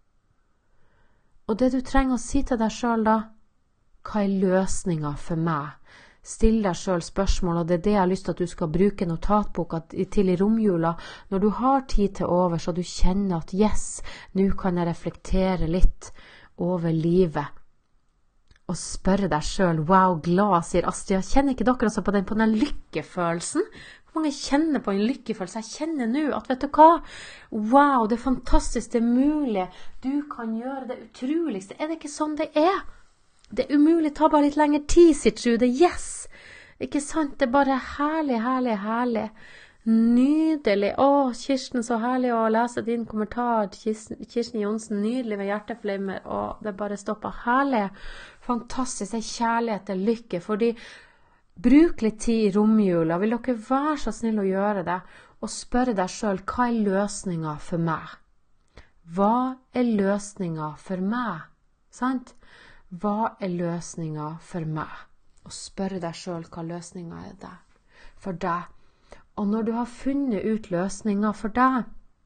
Og det du trenger å si til deg selv da, hva er løsningen for meg? Still deg selv spørsmål, og det er det jeg har lyst til at du skal bruke notatboka til i romjula, når du har tid til over, så du kjenner at yes, nå kan jeg reflektere litt over livet. og spørre deg selv, wow, glad, sier Astrid. Kjenner ikke dere også på den, på den lykkefølelsen? Hvor mange kjenner på en lykkefølelse? Jeg kjenner nå at, vet du hva? Wow, det er fantastisk, det er mulig. Du kan gjøre det utroligste. Er det ikke sånn det er? Det er umulig, ta bare litt lengre tid, sier Trude. Yes! Ikke sant? Det er bare herlig, herlig, herlig. Nydelig. Å, Kirsten, så herlig å lese din kommentar. Kirsten, Kirsten Jonsen, nydelig med hjerteflimmer. Og det bare stopper. Herlig. Fantastisk. Det er kjærlighet, det er lykke. Fordi bruk litt tid i romjula. Vil dere være så snill å gjøre det? Og spørre deg selv, hva er løsningen for meg? Hva er løsningen for meg? Sant? Hva er løsningen for meg? Og spørre deg selv hva løsningen er det for deg. Og når du har funnet ut løsninger for deg,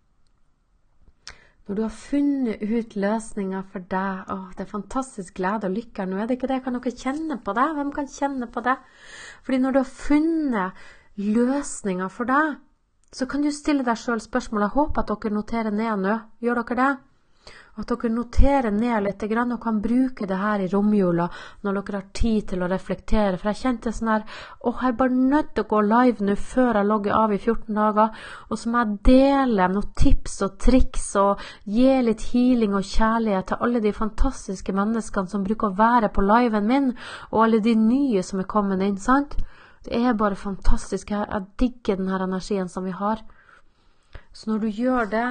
når du har funnet ut løsninger for deg, åh, det er fantastisk glede og lykke nå, er det ikke det? Kan dere kjenne på det? Hvem kan kjenne på det? Fordi når du har funnet løsninger for deg, så kan du stille deg selv spørsmål. Jeg håper at dere noterer ned nå. Gjør dere det? At dere noterer ned litt grann og kan bruke det her i romjula når dere har tid til å reflektere. For jeg kjente sånn her, åh, jeg er bare nødt til å gå live nå før jeg logger av i fjorten dager, og så må jeg dele noen tips og triks og gi litt healing og kjærlighet til alle de fantastiske menneskene som bruker å være på liven min, og alle de nye som er kommet inn, sant? Det er bare fantastisk. Jeg, jeg digger den her energien som vi har. Så når du gjør det,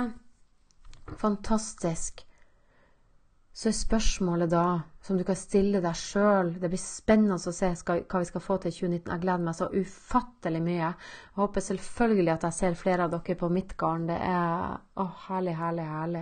fantastisk, så er spørsmålet da, som du kan stille deg selv, det blir spennende å se skal, hva vi skal få til i tjue nitten. Jeg gleder meg så ufattelig mye. Jeg håper selvfølgelig at jeg ser flere av dere på Midtgarden. Det er åh, herlig, herlig, herlig.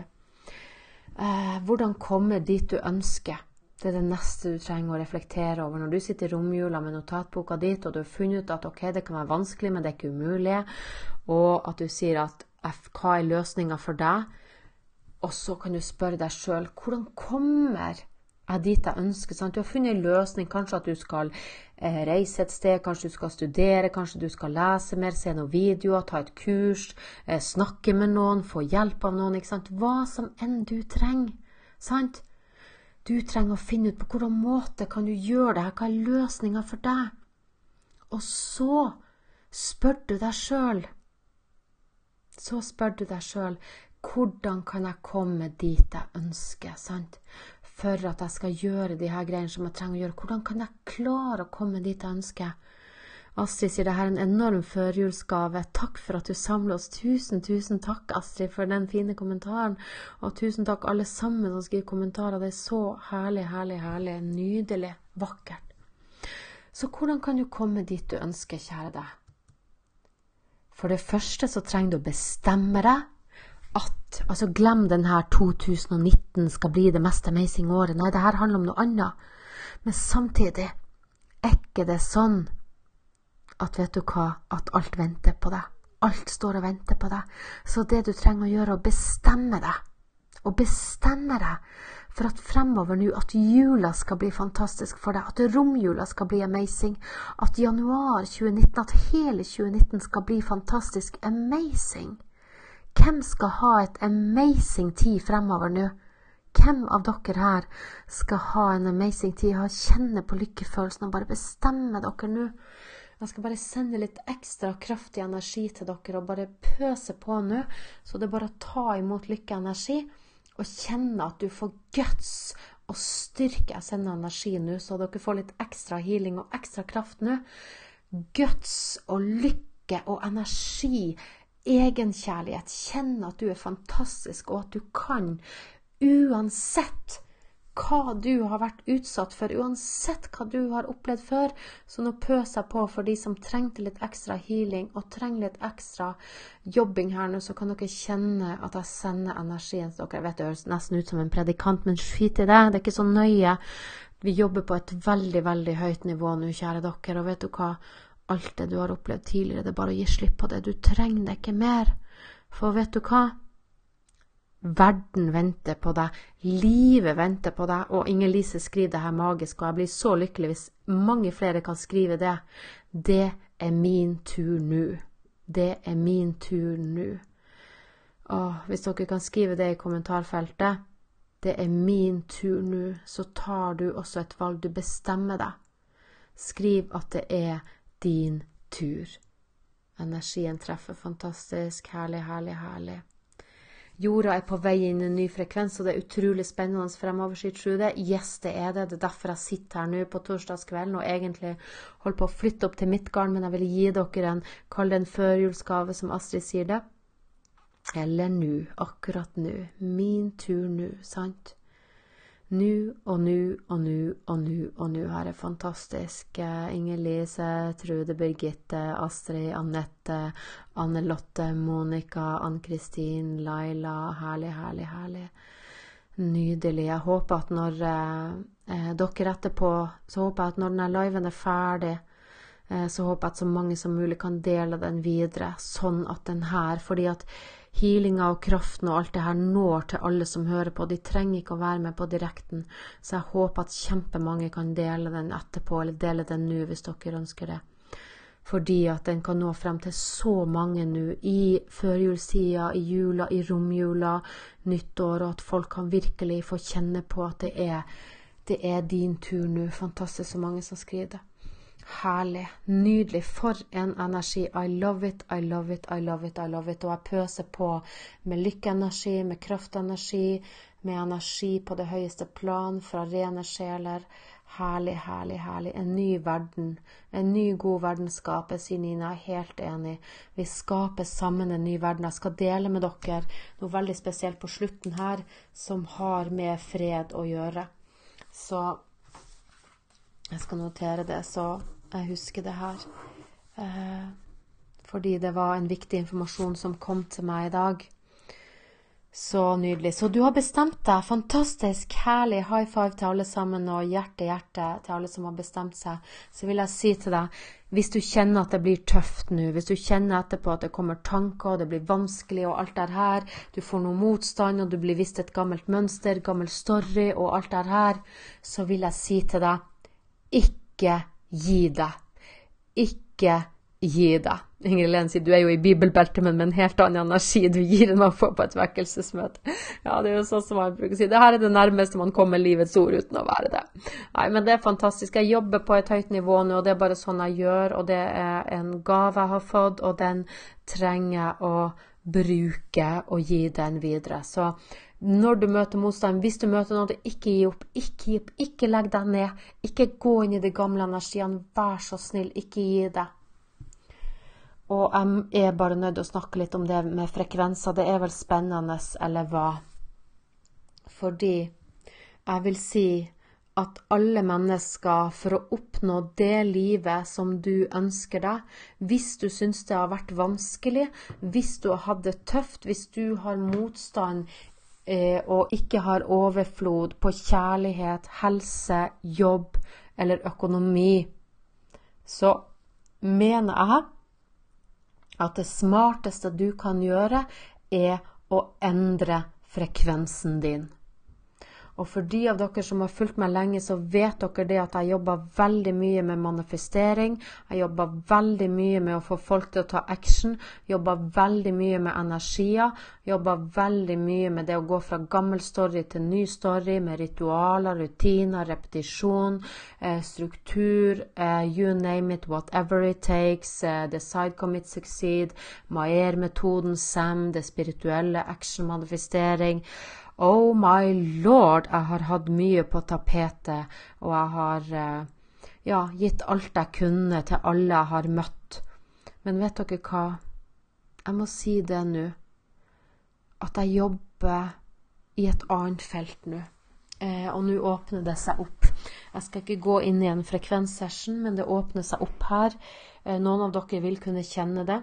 Eh, hvordan komme dit du ønsker? Det er det neste du trenger å reflektere over. Når du sitter i romjula med notatboka ditt, og du har funnet ut at ok, det kan være vanskelig, men det er ikke umulig, og at du sier at hva er løsningen for deg? Og så kan du spørre deg selv, hvordan kommer jeg dit jeg ønsker? Sant? Du har funnet en løsning, kanskje at du skal eh, reise et sted, kanskje du skal studere, kanskje du skal lese mer, se noen videoer, ta et kurs, eh, snakke med noen, få hjelp av noen, ikke sant? Hva som enn du trenger, sant? Du trenger å finne ut på hvordan måte kan du gjøre det her, hva er løsningen for deg? Og så spør du deg selv, så spør du deg selv, hvordan kan jeg komme dit jeg ønsker, sant? For at jeg skal gjøre de her greiene som jeg trenger å gjøre. Hvordan kan jeg klare å komme dit jeg ønsker? Astrid sier, det her er en enorm førjulsgave. Takk for at du samler oss. Tusen, tusen takk, Astrid, for den fine kommentaren. Og tusen takk alle sammen som skriver kommentarer. Det er så herlig, herlig, herlig, nydelig, vakkert. Så hvordan kan du komme dit du ønsker, kjære deg? For det første så trenger du å bestemme deg at, altså glem den her to tusen nitten skal bli det mest amazing året. Nei, det her handler om noe annet. Men samtidig er ikke det sånn at, vet du hva, at alt venter på deg. Alt står og venter på deg. Så det du trenger å gjøre er å bestemme deg. Og bestemme deg for at fremover nå, at jula skal bli fantastisk for deg, at romjula skal bli amazing, at januar tjue nitten, at hele tjue nitten skal bli fantastisk amazing. Hvem skal ha et amazing tid fremover nå? Hvem av dere her skal ha en amazing tid? Ha kjenne på lykkefølelsen og bare bestemme dere nå. Jeg skal bare sende litt ekstra kraftig energi til dere og bare pøse på nå. Så det er bare å ta imot lykkeenergi og kjenne at du får guts og styrke. Jeg sender energi nå så dere får litt ekstra healing og ekstra kraft nå. Guts og lykke og energi, egenkjærlighet, kjenne at du er fantastisk og at du kan, uansett hva du har vært utsatt for, uansett hva du har opplevd før. Så nå pøser jeg på for de som trengte litt ekstra healing og trenger litt ekstra jobbing her nå, så kan dere kjenne at jeg sender energien til dere. Jeg vet det høres nesten ut som en predikant, men skit i det, det er ikke så nøye. Vi jobber på et veldig, veldig høyt nivå nå, kjære dere, og vet du hva? Alt det du har opplevd tidligere, det er bare å gi slipp på det. Du trenger det ikke mer. For vet du hva? Verden venter på deg. Livet venter på deg. Og Inger-Lise skriver det her magisk, og jeg blir så lykkelig hvis mange flere kan skrive det. Det er min tur nå. Det er min tur nå. Og hvis dere kan skrive det i kommentarfeltet, det er min tur nå, så tar du også et valg, du bestemmer deg. Skriv at det er din tur. Energien treffer fantastisk, herlig, herlig, herlig. Jorda er på vei inn i en ny frekvens, og det er utrolig spennende fremover, sier Trude. Yes, det er det. Det er derfor jeg sitter her nå på torsdagskvelden, og egentlig holder på å flytte opp til Midtgarden, men jeg vil gi dere en, kall det en førjulsgave, som Astrid sier det. Eller nå, akkurat nå. Min tur nå, sant? Nå og nå og nå og nå og nå her er fantastisk. Inger-Lise, Trude, Birgitte, Astrid, Annette, Anne-Lotte, Monika, Ann-Kristin, Laila. Herlig, herlig, herlig. Nydelig. Jeg håper at når eh, dere etterpå, så håper jeg at når denne liven er ferdig, eh, så håper jeg at så mange som mulig kan dele den videre, sånn at den her, fordi at healinga og kraften og alt det her når til alle som hører på. De trenger ikke å være med på direkten, så jeg håper at kjempemange kan dele den etterpå, eller dele den nå hvis dere ønsker det. Fordi at den kan nå frem til så mange nå, i førjulstida, i jula, i romjula, nyttår, og at folk kan virkelig få kjenne på at det er, det er din tur nå. Fantastisk så mange som skriver det. Herlig, nydelig, for en energi. I love it, I love it, I love it, I love it. Og jeg pøser på med lykkeenergi, med kraftenergi, med energi på det høyeste plan, fra rene sjeler. Herlig, herlig, herlig. En ny verden, en ny god verden skapes, sier Nina. Jeg er helt enig. Vi skaper sammen en ny verden. Jeg skal dele med dere noe veldig spesielt på slutten her, som har med fred å gjøre. Så jeg skal notere det, så jeg husker det her, eh, fordi det var en viktig informasjon som kom til meg i dag. Så nydelig. Så du har bestemt deg. Fantastisk, herlig. High five til alle sammen, og hjerte, hjerte til alle som har bestemt seg. Så vil jeg si til deg, hvis du kjenner at det blir tøft nå, hvis du kjenner etterpå at det kommer tanker, og det blir vanskelig, og alt det her, du får noe motstand, og du blir visst et gammelt mønster, gammel story, og alt det her, så vil jeg si til deg, ikke gi deg. Ikke gi deg. Ingrid Helene sier, du er jo i bibelbeltet, men med en helt annen energi du gir enn man får på et vekkelsesmøte. Ja, det er jo sånn som man bruker å si. Det her er det nærmeste man kommer livets ord uten å være det. Nei, men det er fantastisk. Jeg jobber på et høyt nivå nå, og det er bare sånn jeg gjør, og det er en gave jeg har fått, og den trenger jeg å bruke og gi den videre. Så når du møter motstand, hvis du møter noe, ikke gi opp, ikke gi opp, ikke legg deg ned, ikke gå inn i de gamle energiene, vær så snill, ikke gi deg. Og jeg er bare nødt til å snakke litt om det med frekvenser, det er vel spennende, eller hva? Fordi jeg vil si at alle mennesker, for å oppnå det livet som du ønsker deg, hvis du synes det har vært vanskelig, hvis du har hatt det tøft, hvis du har motstand, og ikke har overflod på kjærlighet, helse, jobb eller økonomi, så mener jeg at det smarteste du kan gjøre er å endre frekvensen din. Og for de av dere som har fulgt meg lenge, så vet dere det at jeg jobber veldig mye med manifestering. Jeg jobber veldig mye med å få folk til å ta action. Jobber veldig mye med energier. Jobber veldig mye med det å gå fra gammel story til ny story, med ritualer, rutiner, repetisjon, eh, struktur, eh, you name it, whatever it takes, eh, decide, commit, succeed, M A E R-metoden, S A M, det spirituelle, action-manifestering. Oh my lord, jeg har hatt mye på tapetet, og jeg har ja, gitt alt jeg kunne til alle jeg har møtt. Men vet dere hva? Jeg må si det nå, at jeg jobber i et annet felt nå. Eh, og nå åpner det seg opp. Jeg skal ikke gå inn i en frekvenssession, men det åpner seg opp her. Eh, noen av dere vil kunne kjenne det.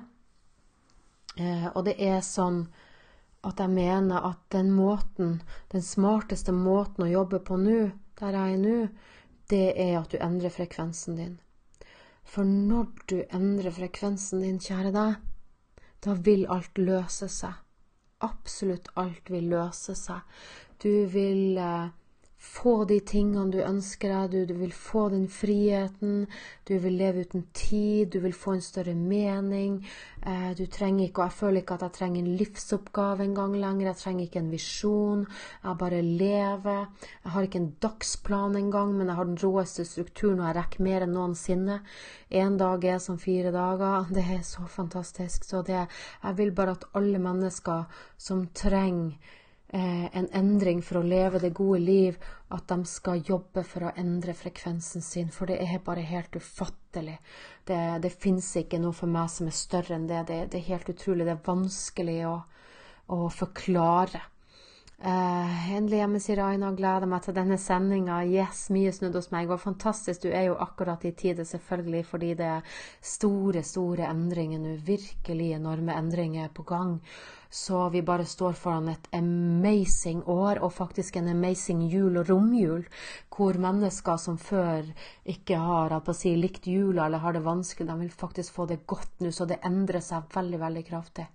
Eh, og det er sånn at jeg mener at den måten, den smarteste måten å jobbe på nå, der jeg er nå, det er at du endrer frekvensen din. For når du endrer frekvensen din, kjære deg, da vil alt løse seg. Absolutt alt vil løse seg. Du vil eh, få de tingene du ønsker deg, du, du vil få den friheten, du vil leve uten tid, du vil få en større mening, eh, du trenger ikke, og jeg føler ikke at jeg trenger en livsoppgave en gang lenger, jeg trenger ikke en visjon, jeg bare lever, jeg har ikke en dagsplan en gang, men jeg har den råeste strukturen, og jeg rekker mer enn noensinne. En dag er som fire dager, det er så fantastisk, så det, jeg vil bare at alle mennesker som trenger en endring for å leve det gode liv, at de skal jobbe for å endre frekvensen sin, for det er bare helt ufattelig. Det, det finnes ikke noe for meg som er større enn det. Det, det er helt utrolig, det er vanskelig å, å forklare. Uh, endelig hjemme, sier Aina, gleder meg til denne sendingen. Yes, mye snudd hos meg, og fantastisk, du er jo akkurat i tide selvfølgelig, fordi det er store, store endringer nå, virkelig enorme endringer på gang. Så vi bare står foran et amazing år, og faktisk en amazing jul og romjul, hvor mennesker som før ikke har på å si, likt jula, eller har det vanskelig, de vil faktisk få det godt nå, så det endrer seg veldig, veldig kraftig.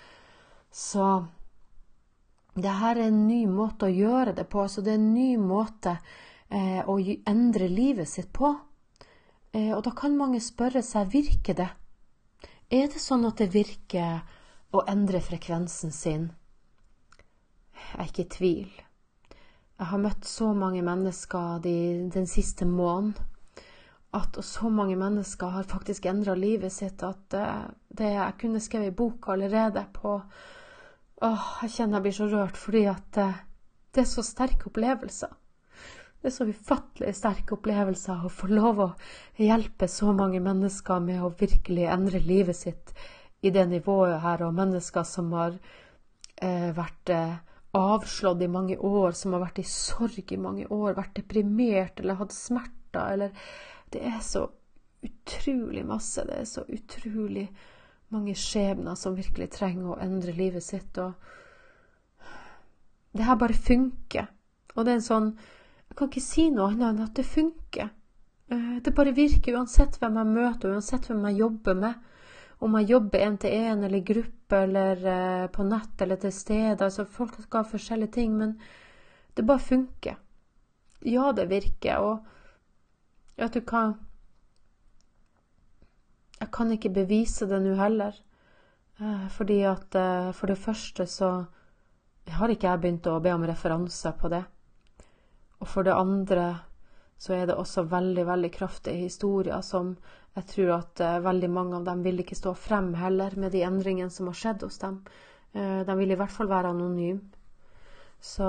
Så det her er en ny måte å gjøre det på, så det er en ny måte eh, å endre livet sitt på. Eh, og da kan mange spørre seg, virker det? Er det sånn at det virker å endre frekvensen sin? Jeg er ikke i tvil. Jeg har møtt så mange mennesker de, den siste måneden, at så mange mennesker har faktisk endret livet sitt, at eh, det jeg kunne skrevet i boka allerede på. Åh, jeg kjenner jeg blir så rørt, fordi at eh, det er så sterke opplevelser. Det er så ufattelig sterke opplevelser å få lov å hjelpe så mange mennesker med å virkelig endre livet sitt i det nivået her, og mennesker som har eh, vært eh, avslått i mange år, som har vært i sorg i mange år, vært deprimert eller hatt smerter, eller det er så utrolig masse, det er så utrolig mange skjebner som virkelig trenger å endre livet sitt, og det her bare funker. Og det er en sånn, jeg kan ikke si noe annet enn at det funker. Det bare virker uansett hvem jeg møter, uansett hvem jeg jobber med. Om jeg jobber en til en, eller i gruppe, eller på nett, eller til steder. Altså folk skal ha forskjellige ting, men det bare funker. Ja, det virker, og vet du hva? Jeg kan ikke bevise det nå heller, fordi at for det første så har ikke jeg begynt å be om referanser på det, og for det andre så er det også veldig, veldig kraftige historier som jeg tror at veldig mange av dem vil ikke stå frem heller med de endringene som har skjedd hos dem. De vil i hvert fall være anonym. Så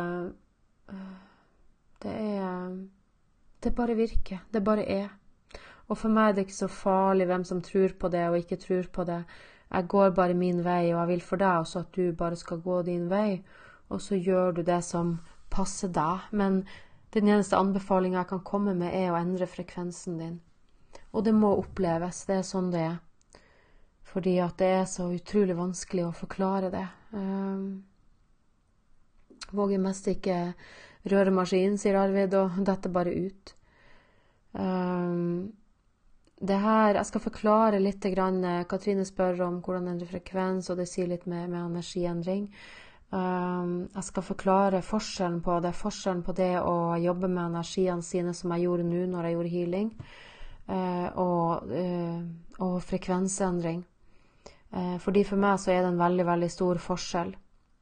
det er det bare virker, det bare er. Og for meg er det ikke så farlig hvem som tror på det og ikke tror på det. Jeg går bare min vei, og jeg vil for deg også at du bare skal gå din vei, og så gjør du det som passer deg. Men den eneste anbefalingen jeg kan komme med er å endre frekvensen din. Og det må oppleves, det er sånn det er. Fordi at det er så utrolig vanskelig å forklare det. Um, våger mest ikke røre maskinen, sier Arvid, og dette bare ut. Um, Det her, jeg skal forklare litt grann, Katrine spør om hvordan endre frekvens, og det sier litt med, med energiendring. Um, jeg skal forklare forskjellen på det, forskjellen på det å jobbe med energiene sine som jeg gjorde nå når jeg gjorde healing, uh, og, uh, og frekvensendring. Uh, fordi for meg så er det en veldig, veldig stor forskjell.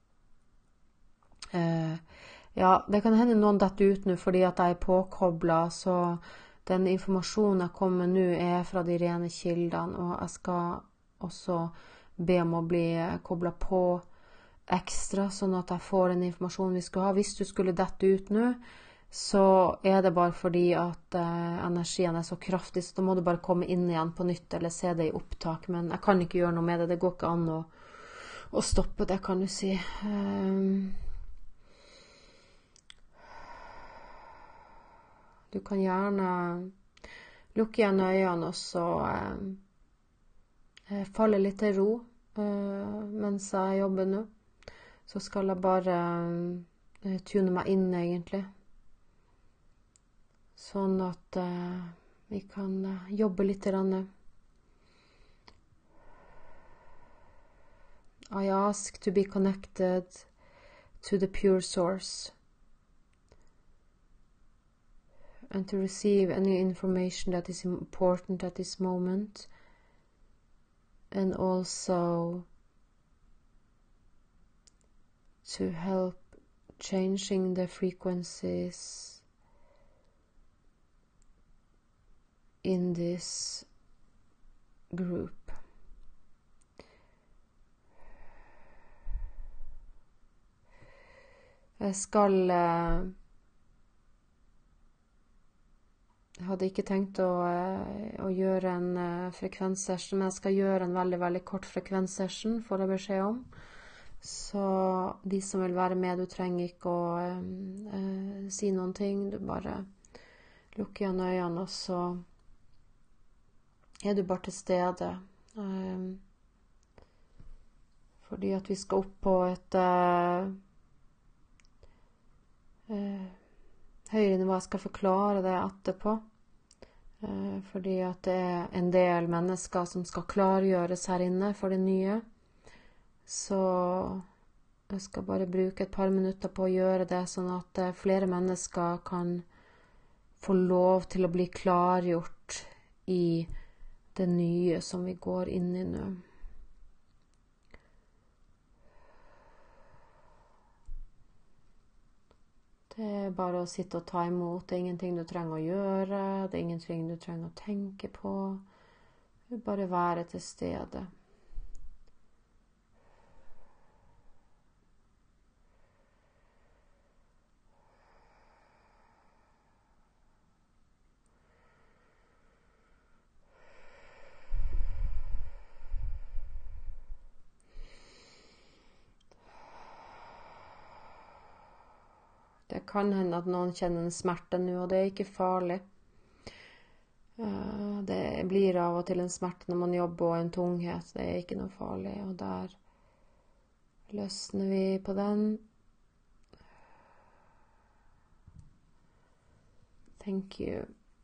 Uh, ja, det kan hende noen detter ut nå fordi at jeg er påkoblet, så den informasjonen jeg kommer med nå er fra de rene kildene, og jeg skal også be om å bli koblet på ekstra, sånn at jeg får den informasjonen vi skal ha. Hvis du skulle dette ut nå, så er det bare fordi at eh, energien er så kraftig, så da må du bare komme inn igjen på nytt, eller se det i opptak, men jeg kan ikke gjøre noe med det, det går ikke an å, å stoppe det, kan du si. Um, Du kan gjerne lukke igjen øynene og så eh, falle litt til ro eh, mens jeg jobber nå. Så skal jeg bare eh, tune meg inn egentlig. Sånn at eh, vi kan eh, jobbe litt grann. I ask to be connected to the pure source. and to receive any information that is important at this moment, and also to help changing the frequencies in this group. Jeg skal eh, Jeg hadde ikke tenkt å, eh, å gjøre en eh, frekvenssession, men jeg skal gjøre en veldig, veldig kort frekvenssession, får jeg beskjed om. Så de som vil være med, du trenger ikke å eh, eh, si noen ting, du bare lukker igjen øynene, og så er du bare til stede. Eh, fordi at vi skal opp på et eh, Uh, høyere nivå. Jeg skal forklare det etterpå, uh, fordi at det er en del mennesker som skal klargjøres her inne for det nye, så jeg skal bare bruke et par minutter på å gjøre det, sånn at uh, flere mennesker kan få lov til å bli klargjort i det nye som vi går inn i nå. Det er bare å sitte og ta imot. Det er ingenting du trenger å gjøre. Det er ingenting du trenger å tenke på. Bare være til stede. Det kan hende at noen kjenner en smerte nå, og det er ikke farlig. Det blir av og til en smerte når man jobber, og en tunghet. Det er ikke noe farlig, og der løsner vi på den. Thank you.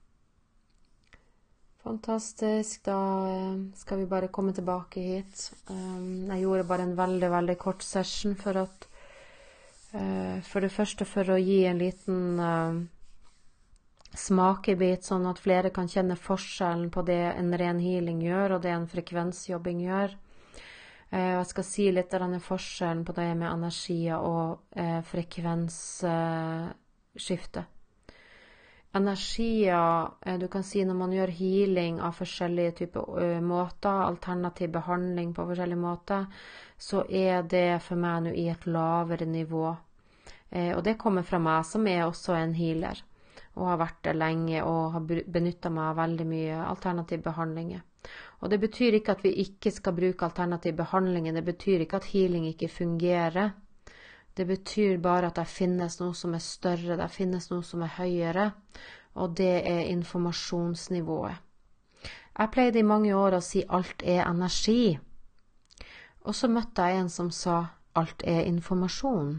Fantastisk. Da skal vi bare komme tilbake hit. Jeg gjorde bare en veldig, veldig kort session for at For det første for å gi en liten uh, smakebit, sånn at flere kan kjenne forskjellen på det en ren healing gjør, og det en frekvensjobbing gjør. Uh, jeg skal si litt av denne forskjellen på det med energier og uh, frekvensskifte. Uh, energier, uh, du kan si når man gjør healing av forskjellige typer uh, måter, alternativ behandling på forskjellige måter, så er det for meg nå i et lavere nivå. Eh, og det kommer fra meg, som er også en healer, og har vært det lenge, og har benyttet meg av veldig mye alternativ behandlinger. Og det betyr ikke at vi ikke skal bruke alternativ behandlinger, det betyr ikke at healing ikke fungerer. Det betyr bare at det finnes noe som er større, det finnes noe som er høyere, og det er informasjonsnivået. Jeg pleide i mange år å si alt er energi. Og så møtte jeg en som sa alt er informasjon.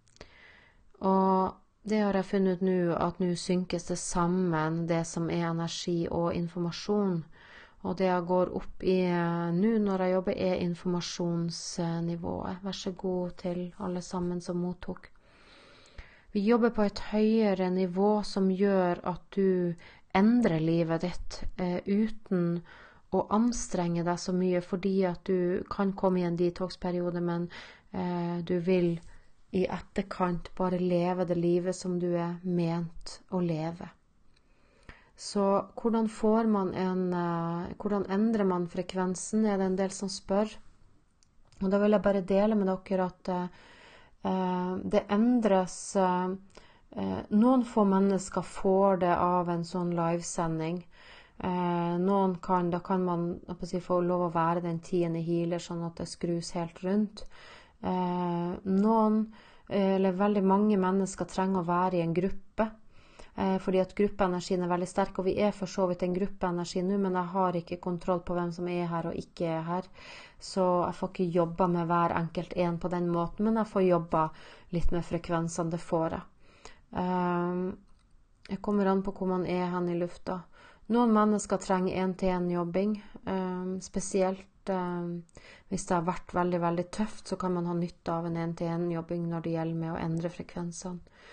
Og det har jeg funnet ut nå, at nå synkes det sammen, det som er energi og informasjon. Og det jeg går opp i nå når jeg jobber er informasjonsnivået. Vær så god til alle sammen som mottok. Vi jobber på et høyere nivå som gjør at du endrer livet ditt eh, uten å anstrenge deg så mye, fordi at du kan komme i en detox-periode, men eh, du vil i etterkant bare leve det livet som du er ment å leve. Så hvordan får man en, eh, hvordan endrer man frekvensen, er det en del som spør. Og da vil jeg bare dele med dere at eh, det endres, eh, noen få mennesker får det av en sånn livesending. Eh, noen kan, da kan man si, få lov å være den tiende healer, sånn at det skrus helt rundt. Eh, noen, eller veldig mange mennesker trenger å være i en gruppe, eh, fordi at gruppeenergien er veldig sterk, og vi er for så vidt en gruppeenergi nå, men jeg har ikke kontroll på hvem som er her og ikke er her, så jeg får ikke jobba med hver enkelt en på den måten, men jeg får jobba litt med frekvensene, det får jeg. Eh, jeg kommer an på hvor man er hen i lufta. Noen mennesker trenger en-til-en-jobbing, um, spesielt um, hvis det har vært veldig, veldig tøft, så kan man ha nytte av en en-til-en-jobbing når det gjelder med å endre frekvensene.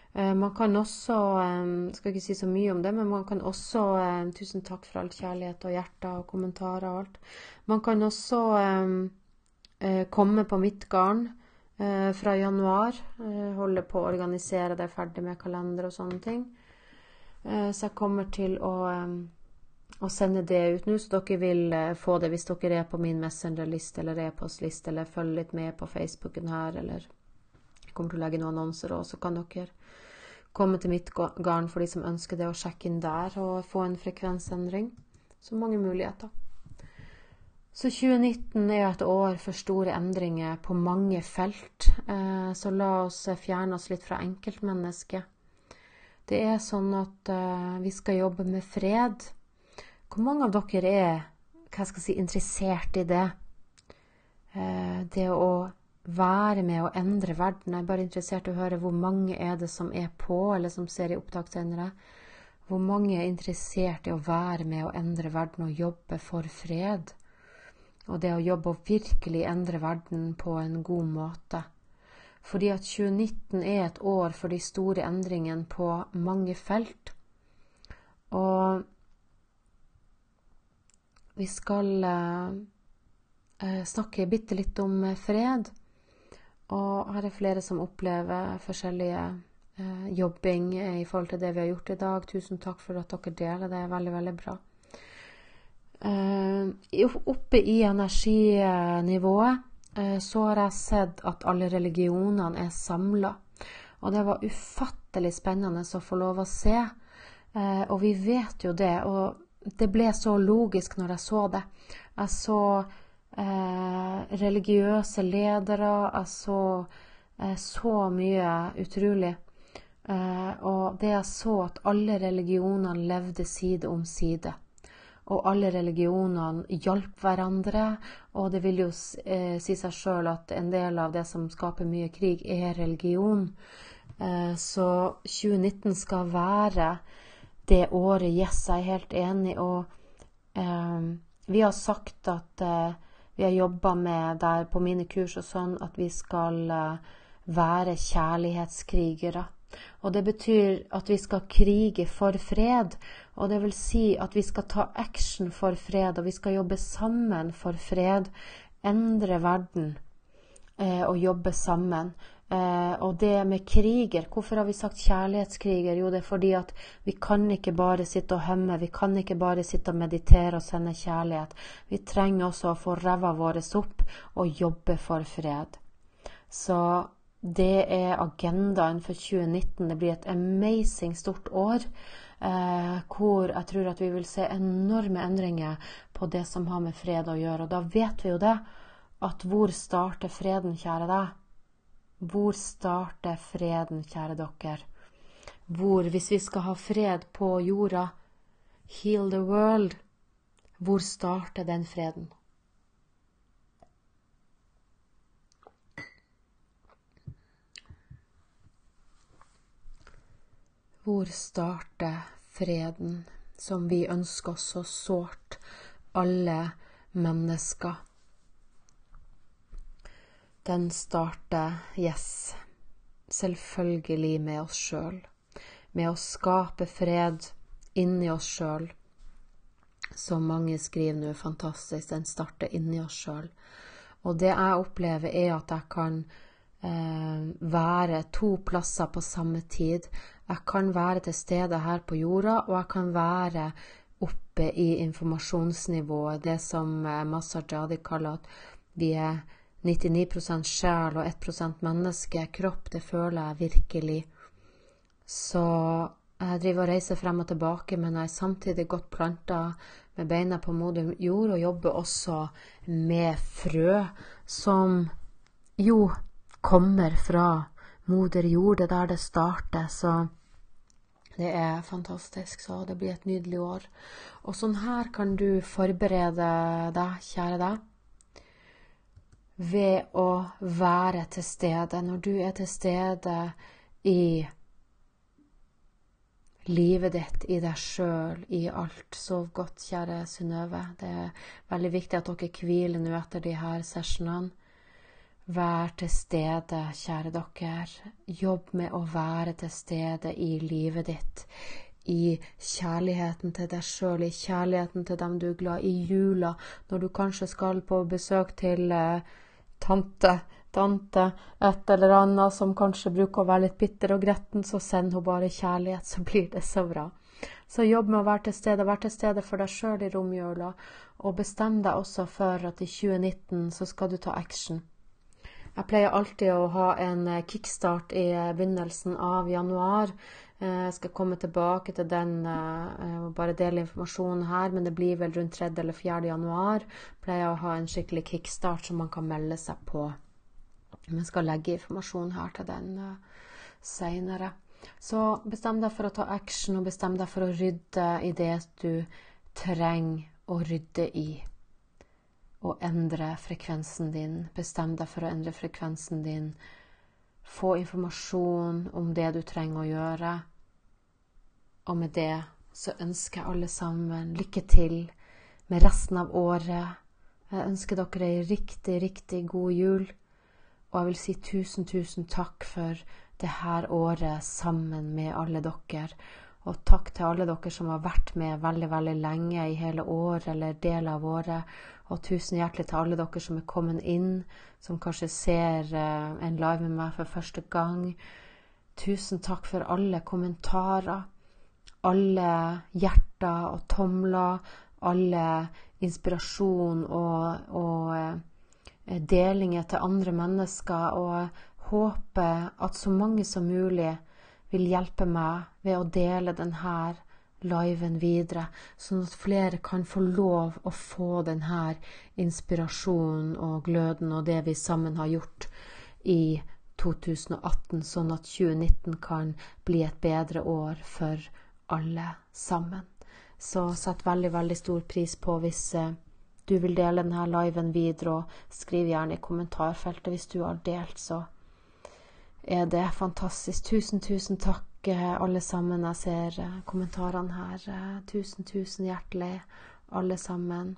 Eh, man kan også, eh, skal ikke si så mye om det, men man kan også, eh, tusen takk for all kjærlighet og hjerter og kommentarer og alt. Man kan også eh, eh, komme på mitt garn eh, fra januar, eh, holde på å organisere det ferdig med kalender og sånne ting. Eh, så jeg kommer til å, eh, å sende det ut nå, så dere vil eh, få det hvis dere er på min messengerliste eller e-postliste, eller følger litt med på Facebooken her, eller jeg kommer til å legge noen annonser også, så kan dere komme til mitt garn for de som ønsker det, og sjekke inn der og få en frekvensendring. Så mange muligheter. Så tjue nitten er et år for store endringer på mange felt. Eh, så la oss fjerne oss litt fra enkeltmennesket. Det er sånn at eh, vi skal jobbe med fred. Hvor mange av dere er, hva skal jeg si, interessert i det? Eh, det å være med å endre verden. Jeg er bare interessert i å høre hvor mange er det som er på, eller som ser i opptak senere. Hvor mange er interessert i å være med å endre verden og jobbe for fred. Og det å jobbe og virkelig endre verden på en god måte. Fordi at tjue nitten er et år for de store endringene på mange felt. Og vi skal eh, snakke bitte litt om fred. Og her er flere som opplever forskjellige eh, jobbing i forhold til det vi har gjort i dag. Tusen takk for at dere deler, det er veldig, veldig bra. Eh, oppe i energinivået eh, så har jeg sett at alle religionene er samlet. Og det var ufattelig spennende å få lov å se. Eh, og vi vet jo det, og det ble så logisk når jeg så det. Jeg så Eh, religiøse ledere, altså eh, så mye utrolig. Eh, og det jeg så at alle religionene levde side om side. Og alle religionene hjalp hverandre, og det vil jo eh, si seg selv at en del av det som skaper mye krig er religion. Eh, så tjue nitten skal være det året, yes, jeg er helt enig, og eh, vi har sagt at eh, vi har jobbet med der på mine kurs og sånn, at vi skal være kjærlighetskrigere. Og det betyr at vi skal krige for fred, og det vil si at vi skal ta action for fred, og vi skal jobbe sammen for fred, endre verden eh, og jobbe sammen. Eh, og det med kriger, hvorfor har vi sagt kjærlighetskriger? Jo, det er fordi at vi kan ikke bare sitte og hømme, vi kan ikke bare sitte og meditere og sende kjærlighet. Vi trenger også å få ræva våre opp og jobbe for fred. Så det er agendaen for tjue nitten. Det blir et amazing stort år, eh, hvor jeg tror at vi vil se enorme endringer på det som har med fred å gjøre. Og da vet vi jo det, at hvor starter freden, kjære deg? Hvor starter freden, kjære dere? Hvor, hvis vi skal ha fred på jorda, heal the world, hvor starter den freden? Hvor starter freden som vi ønsker oss så sårt, alle mennesker? Den starter, yes, selvfølgelig med oss selv, med å skape fred inni oss selv. Så mange skriver nå fantastisk, den starter inni oss selv. Og det jeg opplever er at jeg kan eh, være to plasser på samme tid. Jeg kan være til stede her på jorda, og jeg kan være oppe i informasjonsnivået, det som eh, Masajadi kaller at vi er nittini prosent sjel og ett prosent menneske. Kropp, det føler jeg virkelig. Så jeg driver og reiser frem og tilbake, men jeg er samtidig godt plantet med beina på moder jord, og jobber også med frø, som jo kommer fra moder jord, det der det starter, så det er fantastisk, så det blir et nydelig år. Og sånn her kan du forberede deg, kjære deg, ved å være til stede. Når du er til stede i livet ditt, i deg selv, i alt. Sov godt, kjære Synnøve. Det er veldig viktig at dere hviler nå etter de her sessionene. Vær til stede, kjære dere. Jobb med å være til stede i livet ditt. I kjærligheten til deg selv, i kjærligheten til dem du er glad i, jula, når du kanskje skal på besøk til eh, tante, tante, et eller annet som kanskje bruker å være litt bitter og gretten, så send hun bare kjærlighet, så blir det så bra. Så jobb med å være til stede, vær til stede for deg selv i romjula, og bestem deg også for at i tjue nitten så skal du ta action. Jeg pleier alltid å ha en kickstart i begynnelsen av januar. Jeg skal komme tilbake til den og bare dele informasjonen her, men det blir vel rundt tredje eller fjerde januar. Jeg pleier å ha en skikkelig kickstart som man kan melde seg på. Men jeg skal legge informasjon her til den senere. Så bestem deg for å ta action, og bestem deg for å rydde i det du trenger å rydde i. Og endre frekvensen din. Bestem deg for å endre frekvensen din. Få informasjon om det du trenger å gjøre. Og med det så ønsker jeg alle sammen lykke til med resten av året. Jeg ønsker dere en riktig, riktig god jul. Og jeg vil si tusen, tusen takk for det her året sammen med alle dere. Og takk til alle dere som har vært med veldig, veldig lenge i hele år eller del av året. Og tusen hjertelig til alle dere som er kommet inn, som kanskje ser uh, en live med meg for første gang. Tusen takk for alle kommentarer, alle hjerter og tomler, alle inspirasjon og, og uh, delinger til andre mennesker. Og jeg håper at så mange som mulig vil hjelpe meg ved å dele denne liven videre, sånn at flere kan få lov å få denne inspirasjonen og gløden og det vi sammen har gjort i to tusen atten, sånn at tjue nitten kan bli et bedre år for alle sammen. Så sett veldig, veldig stor pris på hvis eh, du vil dele denne liven videre, og skriv gjerne i kommentarfeltet hvis du har delt, så er det fantastisk. Tusen, tusen takk alle sammen. Jeg ser kommentarene her. Tusen, tusen hjertelig alle sammen.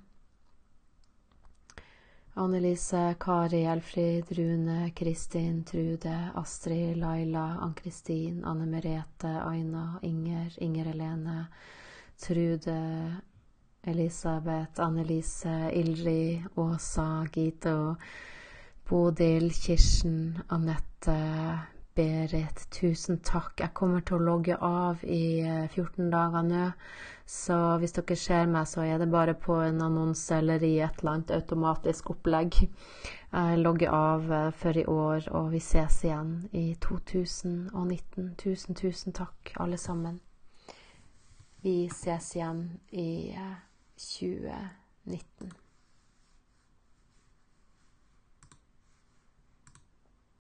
Annelise, Kari, Elfrid, Rune, Kristin, Trude, Astrid, Laila, Ann-Kristin, Anne Merete, Aina, Inger, Inger Helene, Trude, Elisabeth, Annelise, Ildrid, Åsa, Gito, Bodil, Kirsten, Annette, Berit, tusen takk. Jeg kommer til å logge av i fjorten dager nå, så hvis dere ser meg, så er det bare på en annonse eller i et eller annet automatisk opplegg. Jeg logger av for i år, og vi ses igjen i to tusen nitten. Tusen, tusen takk alle sammen. Vi ses igjen i tjue nitten.